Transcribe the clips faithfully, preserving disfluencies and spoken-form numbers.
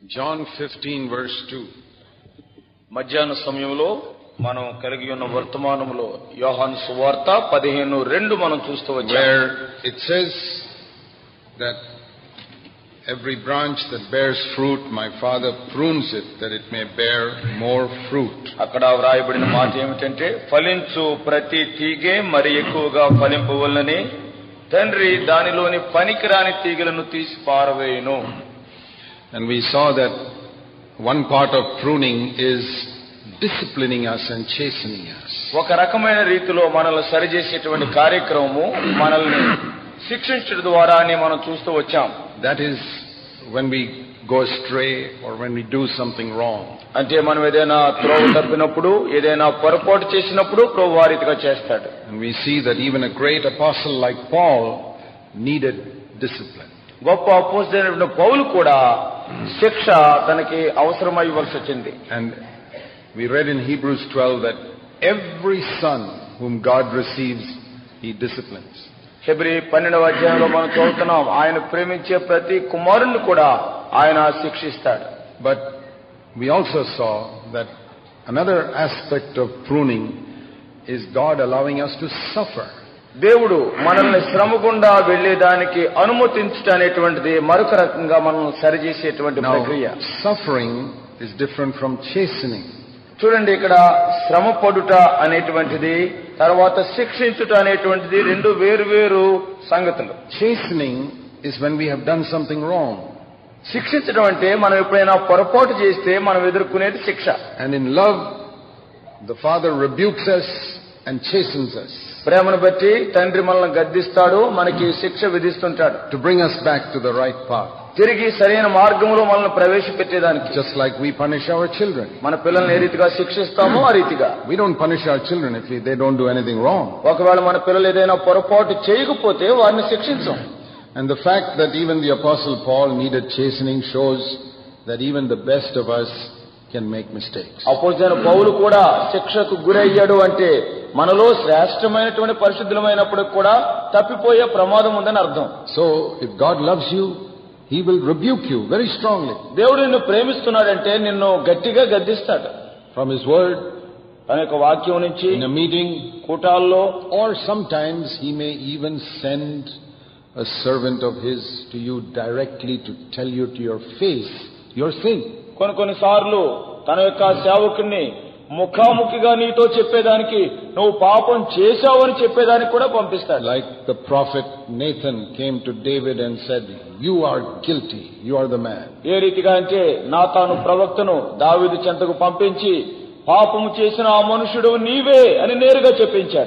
John fifteen verse two. మధ్యాహ్న సమయంలో మనం కలిగి ఉన్న వర్తమానంలో యోహాను సువార్త పదిహేను రెండు మనం చూస్తూ వచ్చాం. Where it says that every branch that bears fruit my Father prunes it that it may bear more fruit. అక్కడ వ్రాయబడిన మాట ఏమిటంటే ఫలించు ప్రతి తీగె మరి ఎక్కువగా ఫలింపవలనని తండ్రి దానిలోని పనికిరాని తీగలను తీసి పారవేయును. And we saw that one part of pruning is disciplining us and chastening us. ఒక రకమైన రీతిలో మనల్ని సరిచేసేటువంటి కార్యక్రమము మనల్ని శిక్షించడం ద్వారానే మనం చూస్తూ వచ్చాం. That is when we go astray or when we do something wrong. అంటే మనం ఏదైనా త్రోవ తప్పినప్పుడు ఏదైనా పొరపాటు చేసినప్పుడు ప్రభువు ఆ రీతిగా చేస్తాడు. And we see that even a great apostle like Paul needed discipline. గొప్ప అపోస్తలుడైన పౌలు కూడా శిక్ష తనకి అవసరమై వలసి వచ్చింది. And we read in Hebrews twelve that every son whom God receives, he disciplines. Hebrew పన్నెండవ అధ్యాయంలో మనం చదువుతున్నాం ఆయన ప్రేమించే ప్రతి కుమారుణ్ణి కూడా ఆయన శిక్షిస్తాడు. But we also saw that another aspect of pruning is God allowing us to suffer. దేవుడు మనల్ని శ్రమ గుండా వెళ్లేదానికి అనుమతించడం అనేటువంటిది మరొక రకంగా మనం సరిచేసేటువంటి ప్రక్రియ. Suffering is different from chastening. చూడండి, ఇక్కడ శ్రమ పడుట అనేటువంటిది తర్వాత శిక్షించుట అనేటువంటిది రెండు వేరు వేరు సంగతులు. Chastening is when we have done something wrong. శిక్షించడం అంటే మనం ఎప్పుడైనా పొరపాటు చేస్తే మనం ఎదుర్కొనేది శిక్ష. And in love, the Father rebukes us and chastens us. ప్రేమను బట్టి తండ్రి మనల్ని గద్దిస్తాడు, మనకి శిక్ష విధిస్తుంటాడు. To bring us back to the right path. తిరిగి సరైన మార్గంలో మనల్ని ప్రవేశపెట్టేదానికి. Just like we punish our children. మన పిల్లల్ని ఏ రీతిగా శిక్షిస్తామో ఆ రీతిగా. We don't punish our children if they don't do anything wrong. ఒకవేళ మన పిల్లలు ఏదైనా పొరపాటు చేయకపోతే వారిని శిక్షించం. And the fact that even the Apostle Paul needed chastening shows that even the best of us can make mistakes. అపోస్తలుడైన పౌలు కూడా శిక్షకు గురయ్యాడు అంటే మనలో శ్రేష్టమైనటువంటి పరిశుద్ధులమైనప్పుడు కూడా తప్పిపోయే ప్రమాదం ఉందని అర్థం. So if God loves you, he will rebuke you very strongly. దేవుడు నిన్ను ప్రేమిస్తున్నాడంటే నిన్ను గట్టిగా గద్దిస్తాడు. From his word, తన యొక్క వాక్యం నుంచి, in a meeting, కూటాల్లో, or sometimes he may even send a servant of his to you directly to tell you to your face your sin. కొన్ని కొన్ని సార్లు తన యొక్క సేవకుని ముఖాముఖిగా నీతో చెప్పేదానికి నువ్వు పాపం చేశావని చెప్పేదానికి కూడా పంపిస్తాడు. Like the prophet Nathan came to David and said, you are guilty, you are the man. ఏ రీతిగా అంటే నాతాను ప్రవక్తను దావీదు చెంతకు పంపించి పాపము చేసిన ఆ మనుషుడు నీవే అని నేరుగా చెప్పించాడు.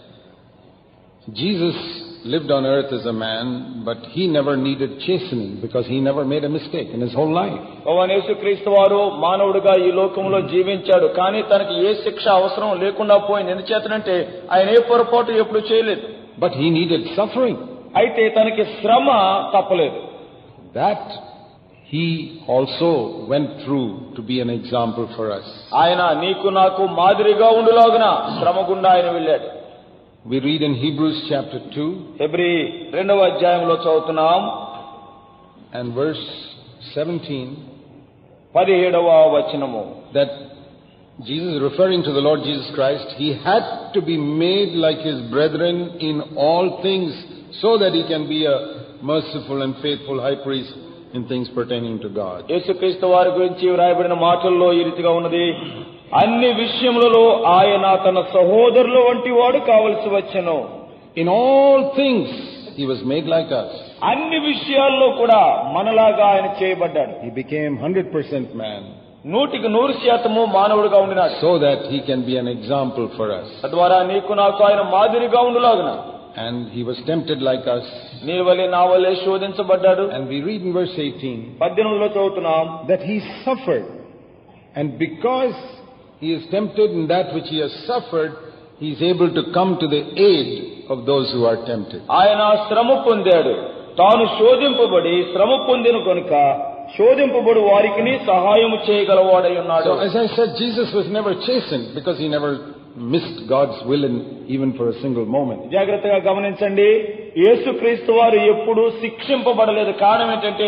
Jesus lived on earth as a man, but he never needed chastening because he never made a mistake in his whole life. భగవాన్ యేసుక్రీస్తు వారు మానవుడిగా ఈ లోకంలో జీవించాడు, కానీ తనకి ఏ శిక్ష అవసరం లేకుండా పోయింది. ఎందుచేతనంటే ఆయన ఏ పొరపాటు ఎప్పుడు చేయలేదు. But he needed suffering. అయితే తనకి శ్రమ తప్పలేదు. That he also went through to be an example for us. ఆయన నీకు నాకు మాదిరిగా ఉండులాగున శ్రమ గుండా ఆయన వెళ్ళాడు. We read in Hebrews chapter two, Hebrew రెండవ అధ్యాయంలో చదువుతున్నాం, and verse seventeen, పదిహేడవ వచనము, that Jesus, referring to the Lord Jesus Christ, he had to be made like his brethren in all things so that he can be a merciful and faithful high priest in things pertaining to God. యేసుక్రీస్తు వారి గురించి వ్రాయబడిన మాటల్లో ఈ రీతిగా ఉన్నది, అన్ని విషయములలో ఆయన తన సహోదరుల వంటి వాడు కావలసి వచ్చెను. In all things he was made like us. అన్ని విషయాల్లో కూడా మనలాగా ఆయన చేయబడ్డాడు. He became one hundred percent man. నూటికి నూరు శాతము మానవుడిగా ఉండినాడు. So that he can be an example for us. తద్వారా నీకు నాకు ఆయన మాదిరిగా ఉండులాగున. And he was tempted like us. నీ వలె నా వలె శోధించబడ్డాడు. And we read in verse eighteen, పద్దెనిమిదిలో చదువుతున్నాం, that he suffered, and because he is tempted in that which he has suffered, he is able to come to the aid of those who are tempted. ఆయన శ్రమ పొందాడు, తాను శోధింపబడి శ్రమ పొందిన కనుక శోధింపబడు వారికి సహాయం చేయగలవాడై ఉన్నాడు. So as I said, Jesus was never chastened because he never missed God's will in, even for a single moment. జాగ్రత్తగా గమనించండి, యేసుక్రీస్తు వారు ఎప్పుడూ శిక్షింపబడలేదు. కారణం ఏంటంటే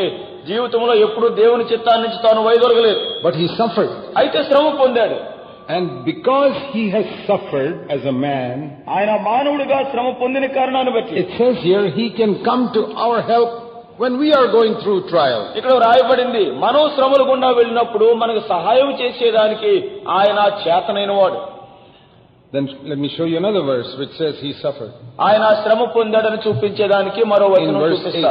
జీవితంలో ఎప్పుడు దేవుని చిత్తాన్ని నుంచి తాను వైదొలగలేదు. But he suffered. అయితే శ్రమ పొందాడు. And because he has suffered as a man, ఆయన మానవుడిగా శ్రమ పొందిన కారణాన్ని బట్టి it says here he can come to our help when we are going through trial. ఇక్కడ రాయబడింది మనో శ్రమల గుండా వెళ్ళినప్పుడు మనకు సహాయం చేసేదానికి ఆయన చేతనైన వాడు. Then let me show you another verse which says he suffered. ఆయన శ్రమ పొందాడని చూపించేదానికి మరో వచనం చూపిస్తా.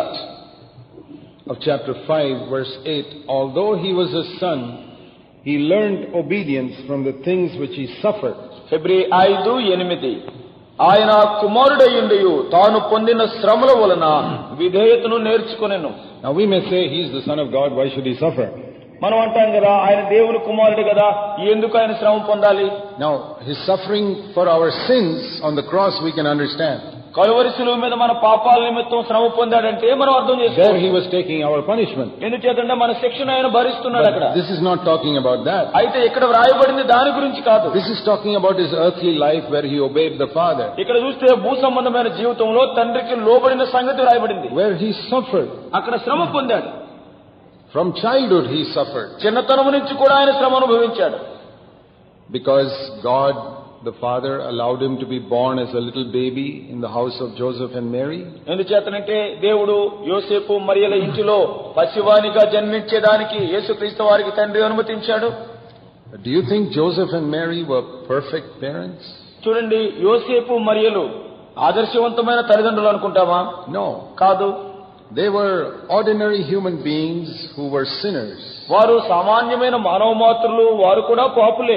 Of chapter five verse eight, although he was a son, he learned obedience from the things which he suffered. ఫిబ్రవరి ఐదు ఎనిమిది ఆయన కుమారుడయ్యుండియు తాను పొందిన శ్రమల వలన విధేయతను నేర్చుకొనెను. Now we may say he is the son of God, why should he suffer? మనం అంటాం కదా ఆయన దేవుని కుమారుడు కదా, ఎందుకు ఆయన శ్రమ పొందాలి? Now his suffering for our sins on the cross we can understand. Calvary శిలువ మీద మన పాపాల నిమిత్తం శ్రమ పొందాడంటే మనం అర్థం చేసుకోవాలి. There he was taking our punishment. ఎందుచేతంటే మన శిక్షను ఆయన భరిస్తున్నాడు అక్కడ. This is not talking about that. అయితే ఇక్కడ వ్రాయబడింది దాని గురించి కాదు. This is talking about his earthly life where he obeyed the Father. ఇక్కడ చూస్తే భూ సంబంధమైన జీవితంలో తండ్రికి లోబడిన సంగతి వ్రాయబడింది. Where he suffered. అక్కడ శ్రమ పొందాడు. From childhood he suffered. చిన్నతనం నుంచి కూడా ఆయన శ్రమ అనుభవించాడు. Because God the Father allowed him to be born as a little baby in the house of Joseph and Mary. ఎందుచేతనంటే దేవుడు యోసేపు మరియల ఇంటిలో పసివానిగా జన్మించేదానికి యేసుక్రీస్తు వారికి తండ్రి అనుమతించాడు. Do you think Joseph and Mary were perfect parents? చూడండి, యోసేపు మరియలు ఆదర్శవంతమైన తల్లిదండ్రులు అనుకుంటామా? No. కాదు. They were ordinary human beings who were sinners. వారు సామాన్యమైన మానవ మాత్రులు, వారు కూడా పాపులే.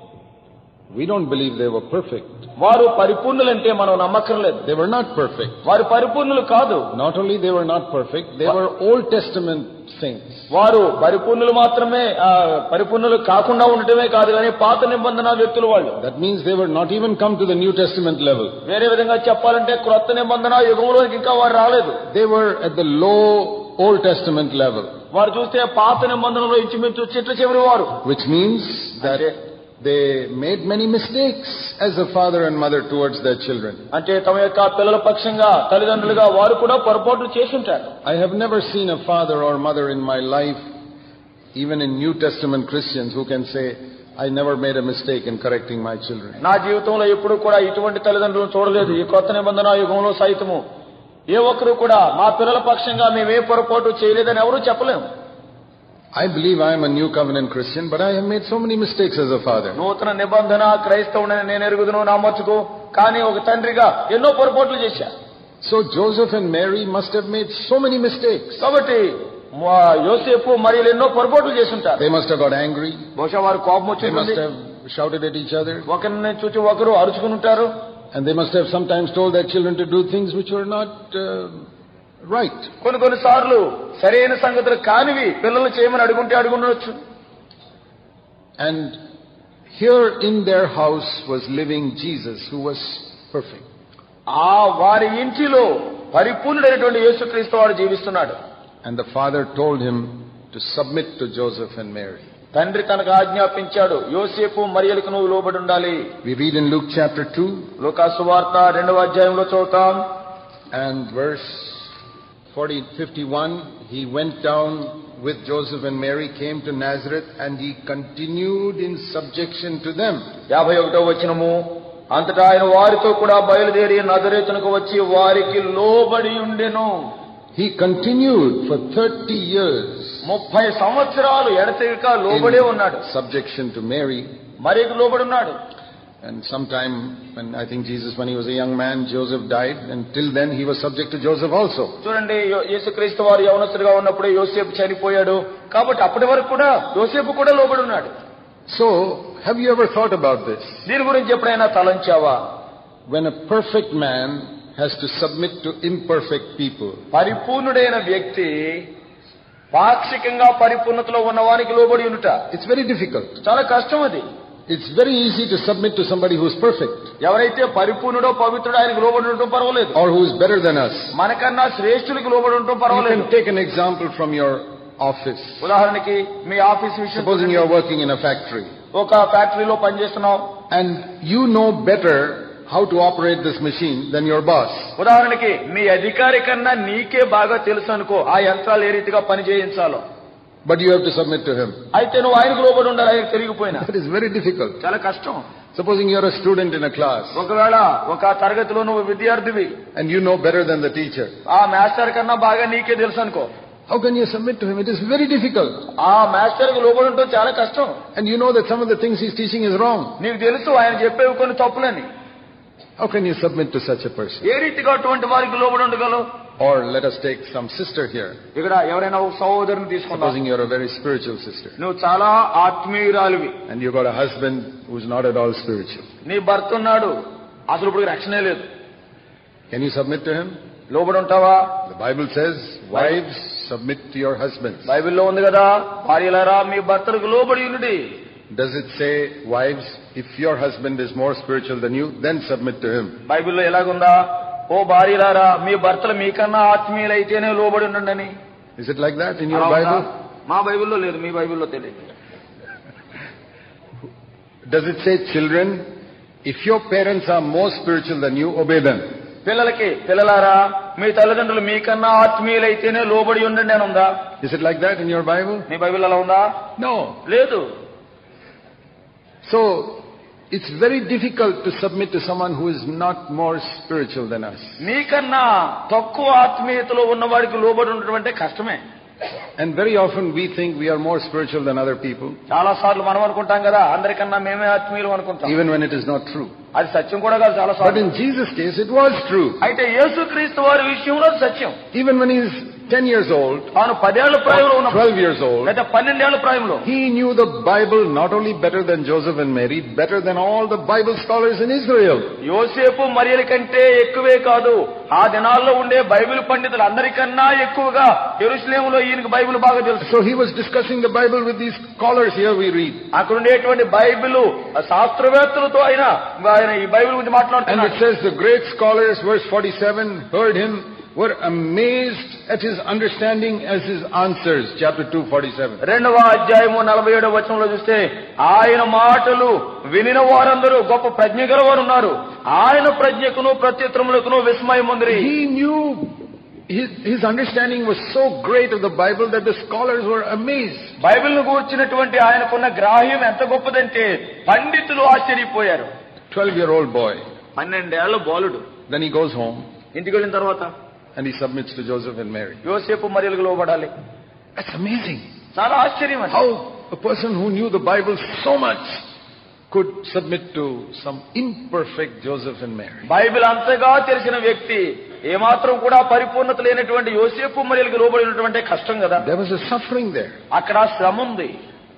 We don't believe they were perfect. వారు పరిపూర్ణులంటే మనం నమ్మకలేదు. They were not perfect. వారు పరిపూర్ణులు కాదు. Not only they were not perfect, they were Old Testament saints. వారు పరిపూర్ణులు మాత్రమే, పరిపూర్ణులు కాకుండా ఉండటమే కాదు కానీ పాత నిబంధన వ్యక్తులు వాళ్ళు. That means they were not even come to the New Testament level. వేరే విధంగా చెప్పాలంటే క్రొత్త నిబంధన యుగంలోకి ఇంకా వారు రాలేదు. They were at the low Old Testament level. వారు చూస్తే పాత నిబంధనలో ఇంచుమించు చిట్ట చివరి వారు. Which means that they made many mistakes as a father and mother towards their children. అంటే తమ యొక్క పిల్లల పక్షంగా తల్లిదండ్రులుగా వారు కూడా పొరపాట్లు చేసి ఉంటారు. I have never seen a father or mother in my life, even in New Testament Christians, who can say, I never made a mistake in correcting my children. నా జీవితంలో ఎప్పుడు కూడా ఇటువంటి తల్లిదండ్రులను చూడలేదు. ఈ కొత్త నిబంధన యుగంలో సైతము ఏ ఒక్కరు కూడా మా పిల్లల పక్షంగా మేమే పొరపాటు చేయలేదని ఎవరూ చెప్పలేము. I believe I am a new covenant Christian, but I have made so many mistakes as a father. నూతన నిబంధన క్రైస్తవుడని నేను ఎరుగుదును నా మట్టుకు, కానీ ఒక తండ్రిగా ఎన్నో పొరపాట్లు చేశా. So Joseph and Mary must have made so many mistakes. కాబట్టి యోసేపు మరియలు ఎన్నో పొరపాట్లు చేసి ఉంటారు. They must have got angry. బహుశా వారు కోపం They వచ్చింది. must have shouted at each other. ఒకరిని చూసి ఒకరు అరుచుకుని ఉంటారు. And they must have sometimes told their children to do things which were not uh, right. కొన్ని కొన్ని సార్లు సరైన సంగతులు కానివి పిల్లలు చేయమని అడుగుంటే అడుగుండొచ్చు. And here in their house was living Jesus, who was perfect. ఆ వారి ఇంటిలో పరిపూర్ణుడైనటువంటి యేసుక్రీస్తు వారు జీవిస్తున్నాడు. And the father told him to submit to Joseph and Mary. తండ్రి తనకు ఆజ్ఞాపించాడు, యోసేపు మరియలకు నువ్వు లోబడి ఉండాలి. We read in Luke chapter two. లూకా సువార్త రెండవ అధ్యాయంలో చదువుతాం. And verse forty, fifty-one, he went down with Joseph and Mary, came to Nazareth, and he continued in subjection to them. యాభై ఒకటో వచనము, అంతటా ఆయన వారితో కూడా బయలుదేరి నజరేతునకు వచ్చి వారికి లోబడి ఉండెను. He continued for thirty years. ముప్పై సంవత్సరాలు ఎడతెగక లోబడే ఉన్నాడు. Subjection to Mary. మరియకు లోబడి ఉన్నాడు. And sometime when I think Jesus, when he was a young man, Joseph died, and till then he was subject to Joseph also. చూడండి, యేసుక్రీస్తు వారు యవనస్తుడిగా ఉన్నప్పుడు యోసేపు చనిపోయాడు, కాబట్టి అప్పటి వరకు కూడా యోసేపు కూడా లోబడి ఉన్నాడు. So, have you ever thought about this? దీని గురించి ఎప్పుడైనా తలంచావా? When a perfect man has to submit to imperfect people. పరిపూర్ణుడైన వ్యక్తి పాక్షికంగా పరిపూర్ణతలో ఉన్నవానికి లోబడి ఉండుట. It's very difficult. చాలా కష్టం అది. It's very easy to submit to somebody who is perfect. ఎవరైతే పరిపూర్ణుడో పవిత్రుడో ఆయనకు లోబడి ఉండటం పర్వాలేదు. Or who is better than us. మనకన్నా శ్రేష్ఠులకు లోబడి ఉండటం You పర్వాలేదు. can take an example from your office. ఉదాహరణకి మీ ఆఫీస్ విషయం, Supposing you are working in a factory. ఒక ఫ్యాక్టరీలో పనిచేస్తున్నావు. And you know better how to operate this machine than your boss. ఉదాహరణకి మీ అధికారి కన్నా నీకే బాగా తెలుసు అనుకో ఆ యంత్రాలు ఏ రీతిగా పని చేయించాలో. But you have to submit to him. అయితే నువ్వు ఆయనకు లోబడి ఉండాలి. ఆయనకు తెలియకపోయినా that is very difficult. చాలా కష్టం. Supposing you are a student in a class. ఒకవేళ ఒక తరగతిలో నువ్వు విద్యార్థివి. And you know better than the teacher. ఆ మాస్టర్ కన్నా బాగా నీకే తెలుసు అనుకో. How can you submit to him? It is very difficult. ఆ మాస్టర్ కు లోబడి ఉండడం చాలా కష్టం. And you know that some of the things he is teaching is wrong. నీకు తెలుసు ఆయన చెప్పేవి కొన్ని తప్పులని. How can you submit to such a person? ఏ రీతిగా అటువంటి వారికి లోబడి ఉండగలవు? Or let us take some sister here. ఇక్కడ ఎవరైనా ఒక సహోదరుని తీసుకుందాం. Supposing you are a very spiritual sister. నువ్వు చాలా ఆత్మీయురాలివి. And you got a husband who is not at all spiritual. నీ భర్త ఉన్నాడు, అసలు ఇప్పుడు రక్షణే లేదు. Can you submit to him? లోబడి ఉంటావా? The Bible says, wives, submit to your husbands. బైబిల్లో ఉంది కదా, భార్యలారా మీ భర్తలకు లోబడి ఉండుడి. Does it say, wives, if your husband is more spiritual than you, then submit to him? బైబిల్లో ఎలాగుందా? ఓ భార్యలారా మీ భర్తలు మీకన్నా ఆత్మీయులైతేనే లోబడి ఉండండి. Is it like that in your Bible? మా బైబిల్లో లేదు, మీ బైబిల్లో తెలియదు. Does it say, children, if your parents are more spiritual than you, obey them? పిల్లలకి పిల్లలారా మీ తల్లిదండ్రులు మీకన్నా ఆత్మీయులైతేనే లోబడి ఉండండి అని ఉందా? Is it like that in your Bible? మీ బైబిల్ అలా ఉందా? No. లేదు. So, it's very difficult to submit to someone who is not more spiritual than us. నీకన్నా తక్కువ ఆత్మీయతలో ఉన్నవాడికి లోబడి ఉండడం అంటే కష్టమే. And very often we think we are more spiritual than other people. చాలా సార్లు మనం అనుకుంటాం కదా అందరికన్నా మేమే ఆత్మీయులు అనుకుంటాం. Even when it is not true. అది సత్యం కూడా కాదు చాలా సార్లు. But in Jesus' case it was true. అయితే యేసుక్రీస్తు వారి విషయంలో సత్యం. Even when he is ten years old, తాను పదేళ్ల ప్రాయంలో ఉన్న twelve years old, లేదా పన్నెండేళ్ల ప్రాయంలో he knew the Bible not only better than Joseph and Mary, better than all the Bible scholars in Israel. యోసేపు మరియల కంటే ఎక్కువే కాదు ఆ దినాల్లో ఉండే బైబిల్ పండితులు అందరికన్నా ఎక్కువగా యెరూషలేములో ఈయనకు బైబిల్ బాగా తెలుసు. So he was discussing the Bible with these scholars here we read. అక్కడ ఉండేటువంటి బైబిల్ శాస్త్రవేత్తలతో ఆయన ఆయన ఈ బైబిల్ గురించి మాట్లాడుతున్నాడు. And it says the great scholars, verse forty-seven, heard him, were amazed at his understanding as his answers. Chapter two, forty-seven. రెండవ అధ్యాయము నలభై ఏడవ వచనంలో చూస్తే ఆయన మాటలు వినిన వారందరూ గొప్ప ప్రజ్ఞ గలవారు ఉన్నారు. ఆయన ప్రజ్ఞకును ప్రత్యుత్తరములకును విస్మయం ఉంది. He knew his, his understanding was so great of the Bible that the scholars were amazed. Bible ను గూర్చినటువంటి ఆయనకున్న గ్రాహ్యం ఎంత గొప్పదంటే పండితులు ఆశ్చర్యపోయారు. twelve-year-old boy. పన్నెండేళ్ల బాలుడు. Then he goes home. ఇంటికి వెళ్ళిన తర్వాత and he submits to Joseph and Mary. యోసేపు మరియలకు లోబడాలి. That's amazing. చాలా ఆశ్చర్యం. How a person who knew the Bible so much could submit to some imperfect Joseph and Mary. Bible అంతగా తెలిసిన వ్యక్తి ఏమాత్రం కూడా పరిపూర్ణత లేనటువంటి యోసేపు మరియలకు లోబడి ఉండటం కష్టం కదా. There was a suffering there. అక్కడ శ్రమ ఉంది.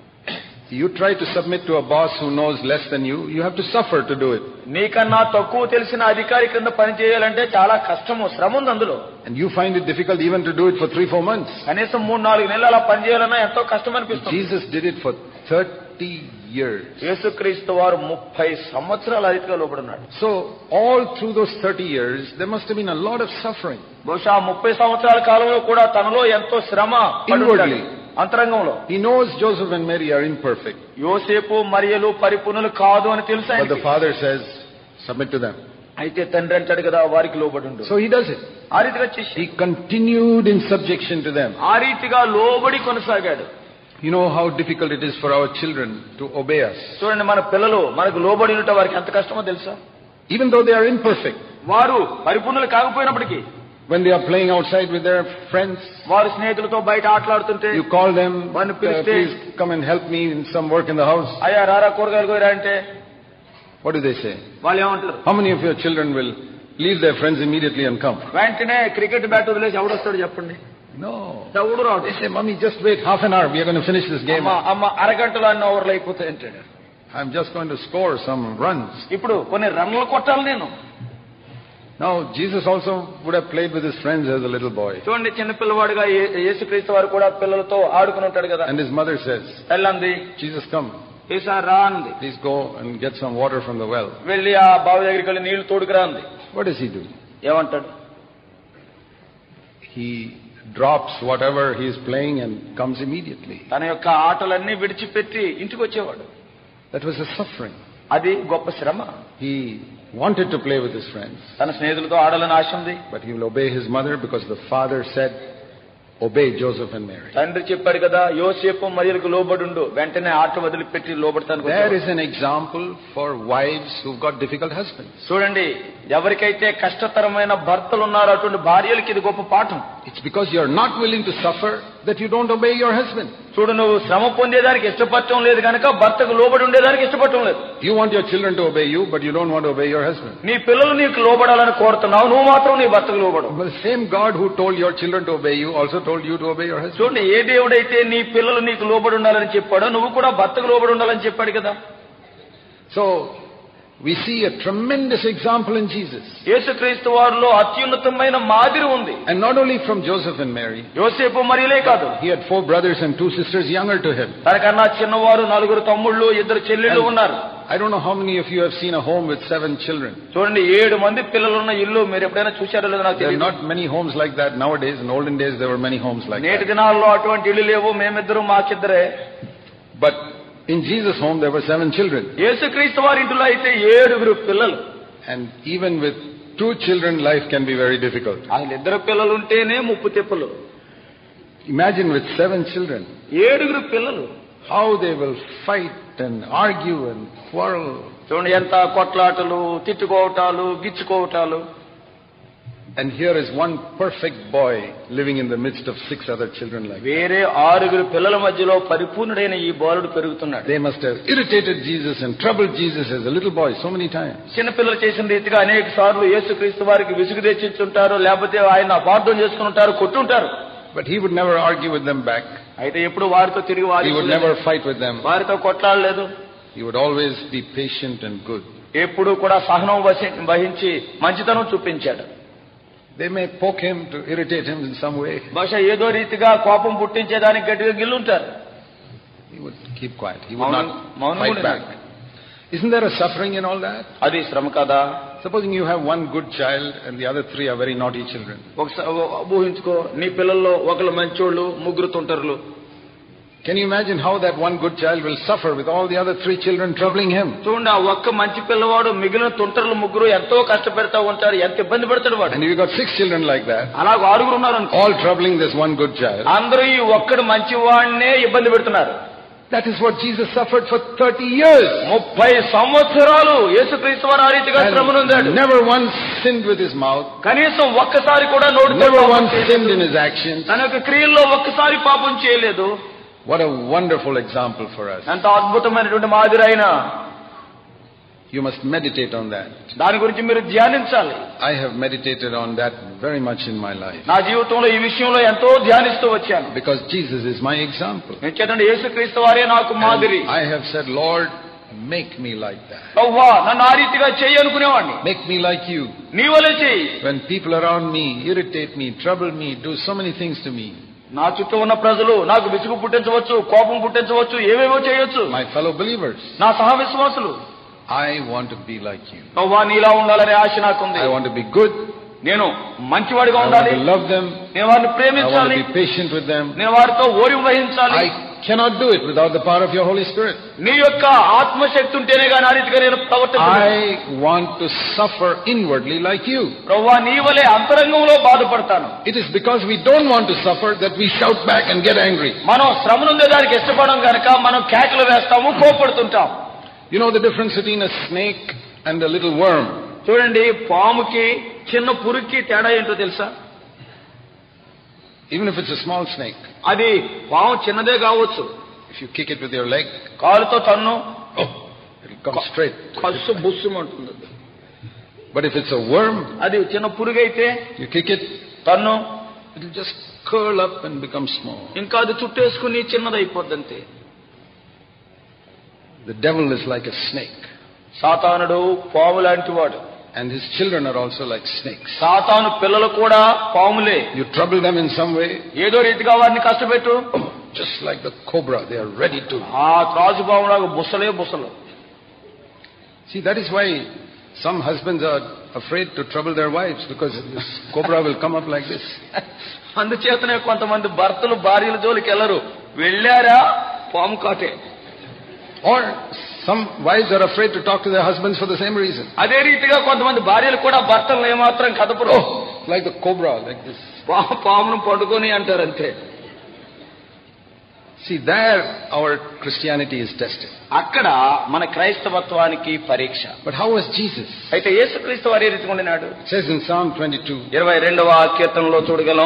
You try to submit to a boss who knows less than you, you have to suffer to do it. నీకన్నా తక్కువ తెలిసిన అధికారి కింద పని చేయాలంటే చాలా కష్టము, శ్రమ ఉంది అందులో. And you find it difficult even to do it for three, four months. కనీసం మూడు నాలుగు నెలలు అలా పని చేయాలన్నా ఎంతో కష్టం అనిపిస్తుంది. Jesus did it for thirty years. యేసుక్రీస్తు వారు ముప్పై సంవత్సరాల అధికంగా లోబడున్నాడు. So all through those thirty years there must have been a lot of suffering. బహుశా ముప్పై సంవత్సరాల కాలంలో కూడా తనలో ఎంతో శ్రమ inwardly. అంతరంగంలో. He knows Joseph and Mary are imperfect. యోసేపు మరియలు పరిపూర్ణులు కాదు అని తెలుసు ఆయనకి. But the father says, submit to them. అయితే తండ్రి అంటాడు కదా వారికి లోబడి ఉండు. So he does it. ఆ రీతిగా చేసి he continued in subjection to them. ఆ రీతిగా లోబడి కొనసాగాడు. You know how difficult it is for our children to obey us. చూడండి మన పిల్లలు మనకు లోబడి ఉండటం వారికి ఎంత కష్టమో తెలుసా? Even though they are imperfect. వారు పరిపూర్ణులు కాకపోయినప్పటికీ when they are playing outside with their friends, వారు స్నేహితులతో బయట ఆటలాడుతుంటే you call them, వారిని పిలిస్తే, please come and help me in some work in the house. అయ్యా రారా కూరగాయలు కోయరా అంటే what do they say? వాళ్ళు ఏమంటారు? How many of your children will leave their friends immediately and come? వెంటనే క్రికెట్ బ్యాట్ వదిలేసి ఎవడు వస్తాడు చెప్పండి? No. ఎవడు రాడు. They say, mommy, just wait half an hour, we are going to finish this game. అమ్మ అరగంటలో అన్ని ఓవర్లు అయిపోతాయి అంటాడు. I'm just going to score some runs. ఇప్పుడు కొన్ని రన్లు కొట్టాలి నేను. Now Jesus also would have played with his friends as a little boy. చూడండి చిన్న పిల్లవాడుగా యేసుక్రీస్తు వారు కూడా పిల్లలతో ఆడుకుని ఉంటాడు కదా. And his mother says, వెళ్ళండి, Jesus, come. యేసా రా అంది. Please go and get some water from the well. వెళ్ళి ఆ బావి దగ్గరికి వెళ్ళి నీళ్లు తోడుకురా అంది. What does he do? ఏమంటాడు? He drops whatever he is playing and comes immediately. తన యొక్క ఆటలన్నీ విడిచిపెట్టి ఇంటికి వచ్చేవాడు. That was a suffering. అది గొప్ప శ్రమ. He wanted to play with his friends. తన స్నేహితులతో ఆడాలని ఆశ ఉంది. But he will obey his mother because the father said, obey Joseph and Mary. తండ్రి చెప్పాడు కదా, యోసేపు మరియలకు లోబడుండు, వెంటనే ఆట వదిలిపెట్టి లోబడతాను. There is an example for wives who've got difficult husbands. చూడండి, ఎవరికైతే కష్టతరమైన భర్తలు ఉన్నారో అటువంటి భార్యలకి ఇది గొప్ప పాఠం. It's because you are not willing to suffer that you don't obey your husband. చూడు, నువ్వు శ్రమ పొందేదానికి ఇష్టపడటం లేదు కనుక భర్తకు లోబడి ఉండేదానికి ఇష్టపడటం లేదు. You want your children to obey you, but you don't want to obey your husband. నీ పిల్లలు నీకు లోబడాలని కోరుతున్నావు, నువ్వు మాత్రం నీ భర్తకు లోబడవు. But the same God who told your children to obey you also told you to obey your husband. చూడండి, ఏ దేవుడైతే నీ పిల్లలు నీకు లోబడి ఉండాలని చెప్పాడో నువ్వు కూడా భర్తకు లోబడి ఉండాలని చెప్పాడు కదా. So we see a tremendous example in Jesus. యేసుక్రీస్తు వారిలో అత్యున్నతమైన మాదిరి ఉంది. And not only from Joseph and Mary. యోసేపు మరియలే కాదు. He had four brothers and two sisters younger to him. తనకన్నా చిన్నవారు నలుగురు తమ్ముళ్ళు, ఇద్దరు చెల్లెళ్ళు ఉన్నారు. I don't know how many of you have seen a home with seven children. చూడండి, ఏడు మంది పిల్లలు ఉన్న ఇల్లు మీరు ఎప్పుడైనా చూశారో లేదో నాకు తెలియదు. There are not many homes like that nowadays. In olden days there were many homes like that. నేటి దినాల్లో అటువంటి ఇల్లు లేవు. మేమిద్దరు మాకిద్దరే. But in Jesus' home there were seven children. యేసుక్రీస్తు వారి ఇంట్లో అయితే ఏడుగురు పిల్లలు. And even with two children life can be very difficult. ఆయన ఇద్దరు పిల్లలు ఉంటేనే ముప్పు తెప్పలు. Imagine with seven children. ఏడుగురు పిల్లలు. How they will fight and argue and quarrel. చూడండి, ఎంత కొట్లాటలు, తిట్టుకోవటాలు, గిచ్చుకోవటాలు. And here is one perfect boy living in the midst of six other children like that. వేరే ఆరుగురు పిల్లల మధ్యలో పరిపూర్ణుడైన ఈ బాలుడు పెరుగుతున్నాడు. They must have irritated Jesus and troubled Jesus as a little boy so many times. చిన్న పిల్లలు చేసిన రీతిగా అనేక సార్లు యేసుక్రీస్తు వారికి విసుగు తెచ్చించుంటారు, లేకపోతే ఆయన అపార్థం చేసుకుని ఉంటారు, కొట్టుంటారు. But he would never argue with them back. అయితే ఎప్పుడు వారితో తిరిగి వారి He would never fight with them. వారితో కొట్లాడలేదు. He would always be patient and good. ఎప్పుడు కూడా సహనం వహించి మంచితనం చూపించాడు. They may poke him to irritate him in some way. బహుశా ఏదో రీతిగా కోపం పుట్టించేదానికి గట్టిగా గిల్లుంటారు. He would keep quiet. He would not fight back. Isn't there a suffering in all that? అది శ్రమ కదా. Supposing you have one good child and the other three are very naughty children. ఒకసారి ఊహించుకో, నీ పిల్లల్లో ఒకళ్ళు మంచోళ్ళు, ముగ్గురు తుంటరులు. Can you imagine how that one good child will suffer with all the other three children troubling him? చూడండి, ఆ ఒక్క మంచి పిల్లవాడు మిగిలిన తుంటరులు ముగ్గురు ఎంతో కష్టపెడతా ఉంటారు, ఎంత ఇబ్బంది పెడతాడు వాడు. And you got six children like that. అలాగ ఆరుగురు ఉన్నారు, all troubling this one good child. అందరూ ఈ ఒక్కడు మంచి వాడినే ఇబ్బంది పెడుతున్నారు. That is what Jesus suffered for thirty years. ముప్పై సంవత్సరాలు యేసుక్రీస్తు వారు ఆ రీతిగా శ్రమ నొందాడు. Never once sinned with his mouth. కనీసం ఒక్కసారి కూడా నోటితో never once sinned in his actions. తన యొక్క క్రియల్లో ఒక్కసారి పాపం చేయలేదు. What a wonderful example for us. ఎంత అద్భుతమైనటువంటి మాదిరి అయినా. You must meditate on that. దాని గురించి మీరు ధ్యానించాలి. I have meditated on that very much in my life. నా జీవితంలో ఈ విషయంలో ఎంతో ధ్యానిస్తూ వచ్చాను. Because Jesus is my example. ఎందుకంటే యేసుక్రీస్తు వారే నాకు మాదిరి. I have said, Lord, make me like that. యెహోవా, నన్ను ఆ రీతిగా చెయ్యి అనుకునేవాడిని. Make me like you. నీ వలే చెయ్యి. When people around me irritate me, trouble me, do so many things to me. నా చుట్టూ ఉన్న ప్రజలు నాకు విసుగు పుట్టించవచ్చు, కోపం పుట్టించవచ్చు, ఏవేవో చేయొచ్చు. My fellow believers. నా సహవిశ్వాసులు. I want to be like you. యెహోవా, నీలా ఉండాలనే ఆశ నాకుంది. I want to be good. నేను మంచివాడిగా ఉండాలి. I want to love them. నేను వారిని ప్రేమించాలి. I want to be patient with them. నేను వారితో ఓర్పు వహించాలి. I cannot do it without the power of your Holy Spirit. నీ యొక్క ఆత్మశక్తి ఉంటేనే గాని ఆ రీతిగా నేను ప్రవర్తించలేను. I want to suffer inwardly like you. యెహోవా, నీ వలే అంతరంగంలో బాధపడతాను. It is because we don't want to suffer that we shout back and get angry. మనం శ్రమ నొందేదానికి ఇష్టపడం కనుక మనం కేకలు వేస్తాము, కోపడుతుంటాం. You know the difference between a snake and a little worm? చూడండి, పాముకి చిన్న పురుగుకి తేడా ఏంటో తెలుసా? Even if it's a small snake. అది పాము చిన్నదే కావచ్చు. If you kick it with your leg, కాలుతో తన్ను, oh, it'll come straight. కస్సు బుస్సుమంటుంది. But if it's a worm, అది చిన్న పురుగు అయితే you kick it, తన్ను, it'll just curl up and become small. ఇంకా అది చుట్టేసుకుని చిన్నదైపోద్దంతే. The devil is like a snake. సాతానుడు పాము లాంటి వాడు. And his children are also like snakes. సాతాను పిల్లలు కూడా పాములే. You trouble them in some way, ఏదో రీతిగా వారిని కష్టపెట్టు. oh, just like the cobra, they are ready to. ఆ త్రాసు పాములాగా బుసలే బుసలు. See, that is why some husbands are afraid to trouble their wives, because this cobra will come up like this. అందుచేతనే కొంతమంది భర్తలు భార్యల జోలికి వెళ్ళరు. వెళ్ళారా పాము కాటే. Or Some wives are afraid to talk to their husbands for the same reason. అదే రీతిగా కొంతమంది భార్యలు కూడా భర్తలను ఏమాత్రం కదపరు. Oh, like the cobra, like this. పామును పట్టుకొని అంటారు అంతే. See, there our Christianity is tested. అక్కడ మన క్రైస్తవత్వానికి పరీక్ష. But how was Jesus? అయితే యేసుక్రీస్తు వారు ఏ రీతిగా ఉన్నాడు? It says in Psalm twenty-two. ఇరవై రెండవ కీర్తనలో చూడగలం.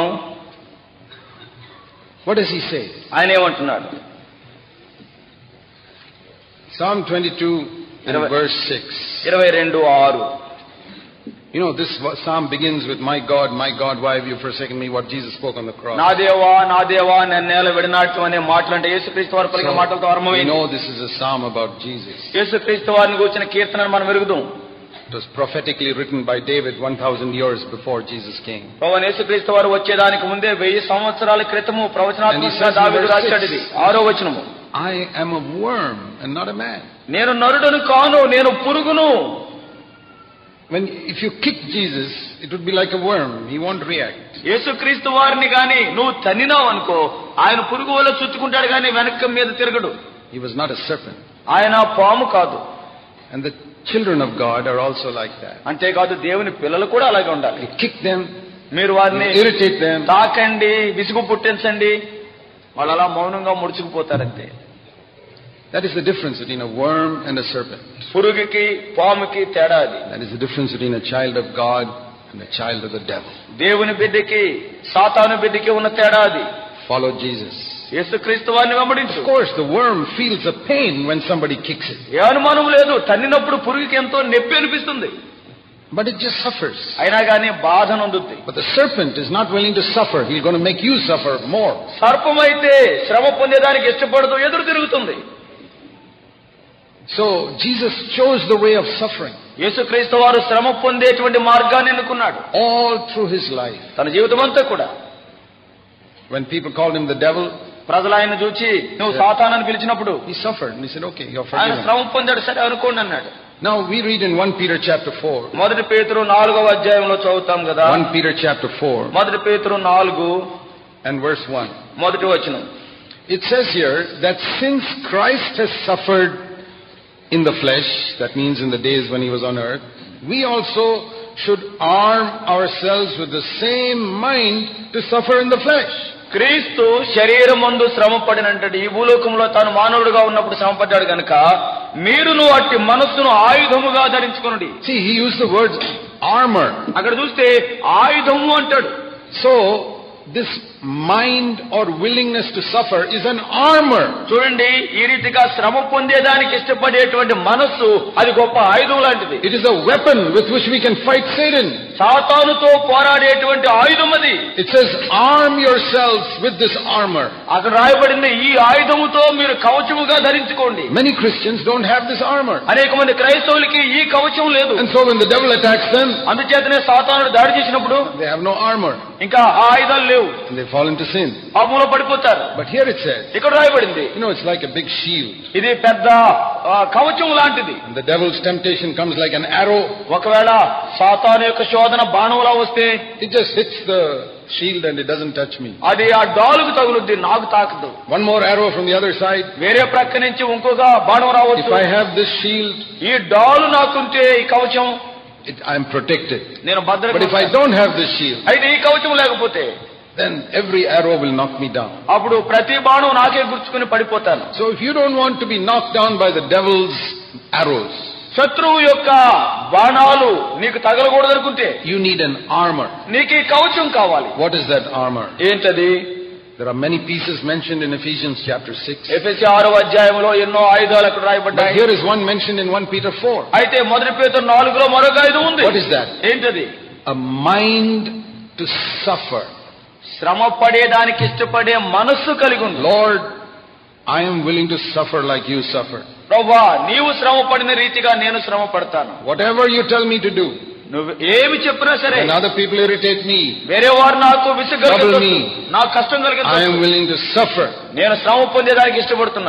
What does he say? ఆయన ఏమంటున్నాడు? Psalm twenty-two and verse six. ఇరవై రెండు ఆరు. You know, this psalm begins with, my God, my God, why have you forsaken me? What Jesus spoke on the cross. నా దేవా నా దేవా నన్నేల విడనాటు అనే మాటలు అంటే యేసుక్రీస్తు వారు పలికిన మాటలతో ఆరంభమైంది. We know this is a psalm about Jesus. యేసుక్రీస్తు వారిని గురించిన కీర్తనను మనం ఎరుగుదాం. It was prophetically written by David one thousand years before Jesus came. ప్రభువైన యేసుక్రీస్తు వారు వచ్చేదానికి ముందే వెయ్యి సంవత్సరాల క్రితము ప్రవచనాత్మకంగా దావీదు రాశాడు. ఇది ఆరో వచనము. I am a worm and not a man. నేను నరుడను కాను, నేను పురుగును. When if you kick Jesus, it would be like a worm. He won't react. యేసుక్రీస్తు వారిని గాని నువ్వు తన్నినావు అనుకో, ఆయన పురుగు వల్ల చుట్టుకుంటాడు గాని వెనక మీద తిరగడు. He was not a serpent. ఆయన పాము కాదు. And the children of God are also like that. అంతేకాదు దేవుని పిల్లలు కూడా అలాగే ఉండాలి. You kick them, మీరు వారిని irritate them, తాకండి, విసుగు పుట్టించండి, వాళ్ళు అలా మౌనంగా ముడుచుకుపోతారంతే. That is the difference between a worm and a serpent. పురుగుకి పాముకి తేడా అది. That is the difference between a child of God and a child of the devil. దేవుని బిడ్డకి సాతాను బిడ్డకి ఉన్న తేడా అది. Follow Jesus. యేసుక్రీస్తు వారిని వెంబడించు. Of course, the worm feels a pain when somebody kicks it. ఏ అనుమానం లేదు, తన్నినప్పుడు పురుగుకి ఎంతో నొప్పి అనిపిస్తుంది. But it just suffers. అయినా కానీ బాధ నొందుతుంది. But the serpent is not willing to suffer. He's going to make you suffer more. సర్పం అయితే శ్రమ పొందేదానికి ఇష్టపడదు, ఎదురు తిరుగుతుంది. So Jesus chose the way of suffering. యేసుక్రీస్తు వారు శ్రమ పొందేటువంటి మార్గాన్ని ఎన్నుకున్నాడు. All through his life. తన జీవితం అంతా కూడా. When people called him the devil, ప్రజలు ఆయన చూచి నువ్వు సాతానని పిలిచినప్పుడు he suffered and he said, okay, you're ఆయన forgiven. శ్రమ పొందాడు, సరే అనుకోండి అన్నాడు. Now we read in First Peter chapter four. మొదటి పేతురు నాలుగవ అధ్యాయంలో చదువుతాం కదా. First Peter chapter four మొదటి పేతురు నాలుగు and verse one. మొదటి వచనం. It says here that since Christ has suffered in the flesh, that means in the days when he was on earth, we also should arm ourselves with the same mind to suffer in the flesh. క్రీస్తు శరీరమందు శ్రమ పడినంటది, ఈ భూలోకంలో తాను మానవుడిగా ఉన్నప్పుడు శ్రమ పడ్డాడు గనుక మీరును అట్టి మనస్సును ఆయుధముగా ధరించుకొనుడి. See, he used the word armor. అక్కడ చూస్తే ఆయుధము అంటాడు. So this mind or willingness to suffer is an armor. చూడండి, ఈ రీతిగా శ్రమ పొందేదానికి ఇష్టపడేటువంటి మనస్సు అది గొప్ప ఆయుధం లాంటిది. It is a weapon with which we can fight Satan. సాతానుతో పోరాడేటువంటి ఆయుధం అది. It says arm yourselves with this armor. అక్కడ రాయబడింది ఈ ఆయుధముతో మీరు కవచముగా ధరించుకోండి. Many Christians don't have this armor. అనేక మంది క్రైస్తవులకి ఈ కవచం లేదు. And so when the devil attacks them, అందుచేతనే సాతానుడు దాడి చేసినప్పుడు they have no armor. ఇంకా ఆ ఆయుధాలు లేవు. And they fall into sin. పాపంలో పడిపోతారు. But here it says, ఇక్కడ రాయబడింది, you know, it's like a big shield. ఇది పెద్ద కవచం లాంటిది. And the devil's temptation comes like an arrow. ఒకవేళ సాతాను యొక్క శోధన బాణంలా వస్తే it just hits the shield and it doesn't touch me. అది ఆ డాలుకు తగులుద్ది, నాకు తాకదు. One more arrow from the other side. వేరే ప్రక్క నుంచి ఇంకొక బాణం రావచ్చు. If I have this shield, ఈ డాలు నాకుంటే ఈ కవచం, it, I am protected. నేను భద్రత. But if I don't have this shield, అయితే ఈ కవచం లేకపోతే then every arrow will knock me down. అప్పుడు ప్రతి బాణం నాకే గుర్చుకుని పడిపోతాను. So if you don't want to be knocked down by the devil's arrows, శత్రువు యొక్క బాణాలు నీకు తగలకూడదు అనుకుంటే you need an armor. నీకు ఈ కవచం కావాలి. What is that armor? ఏంటది? There are many pieces mentioned in Ephesians chapter six. ఎఫెసీ ఆరవ అధ్యాయంలో ఎన్నో ఆయుధాలు అక్కడ రాయబడ్డాయి. But here is one mentioned in First Peter four. అయితే మొదటి పేతురు నాలుగులో మరొక ఆయుధం ఉంది. What is that? ఏంటది? A mind to suffer. శ్రమ పడేదానికి ఇష్టపడే మనస్సు కలిగి ఉంది. Lord, I am willing to suffer like you suffer. ప్రభువా, నీవు శ్రమ పడిన రీతిగా నేను శ్రమ పడతాను. Whatever you tell me to do, నువ్వు ఏమి చెప్పినా సరే, when other people irritate me, వేరే వారు నాకు విసుగు కలిగించొద్దు, నాకు కష్టం I am కలిగించొద్దు, willing to suffer. నేను శ్రమ పొందేదానికి ఇష్టపడుతున్నా.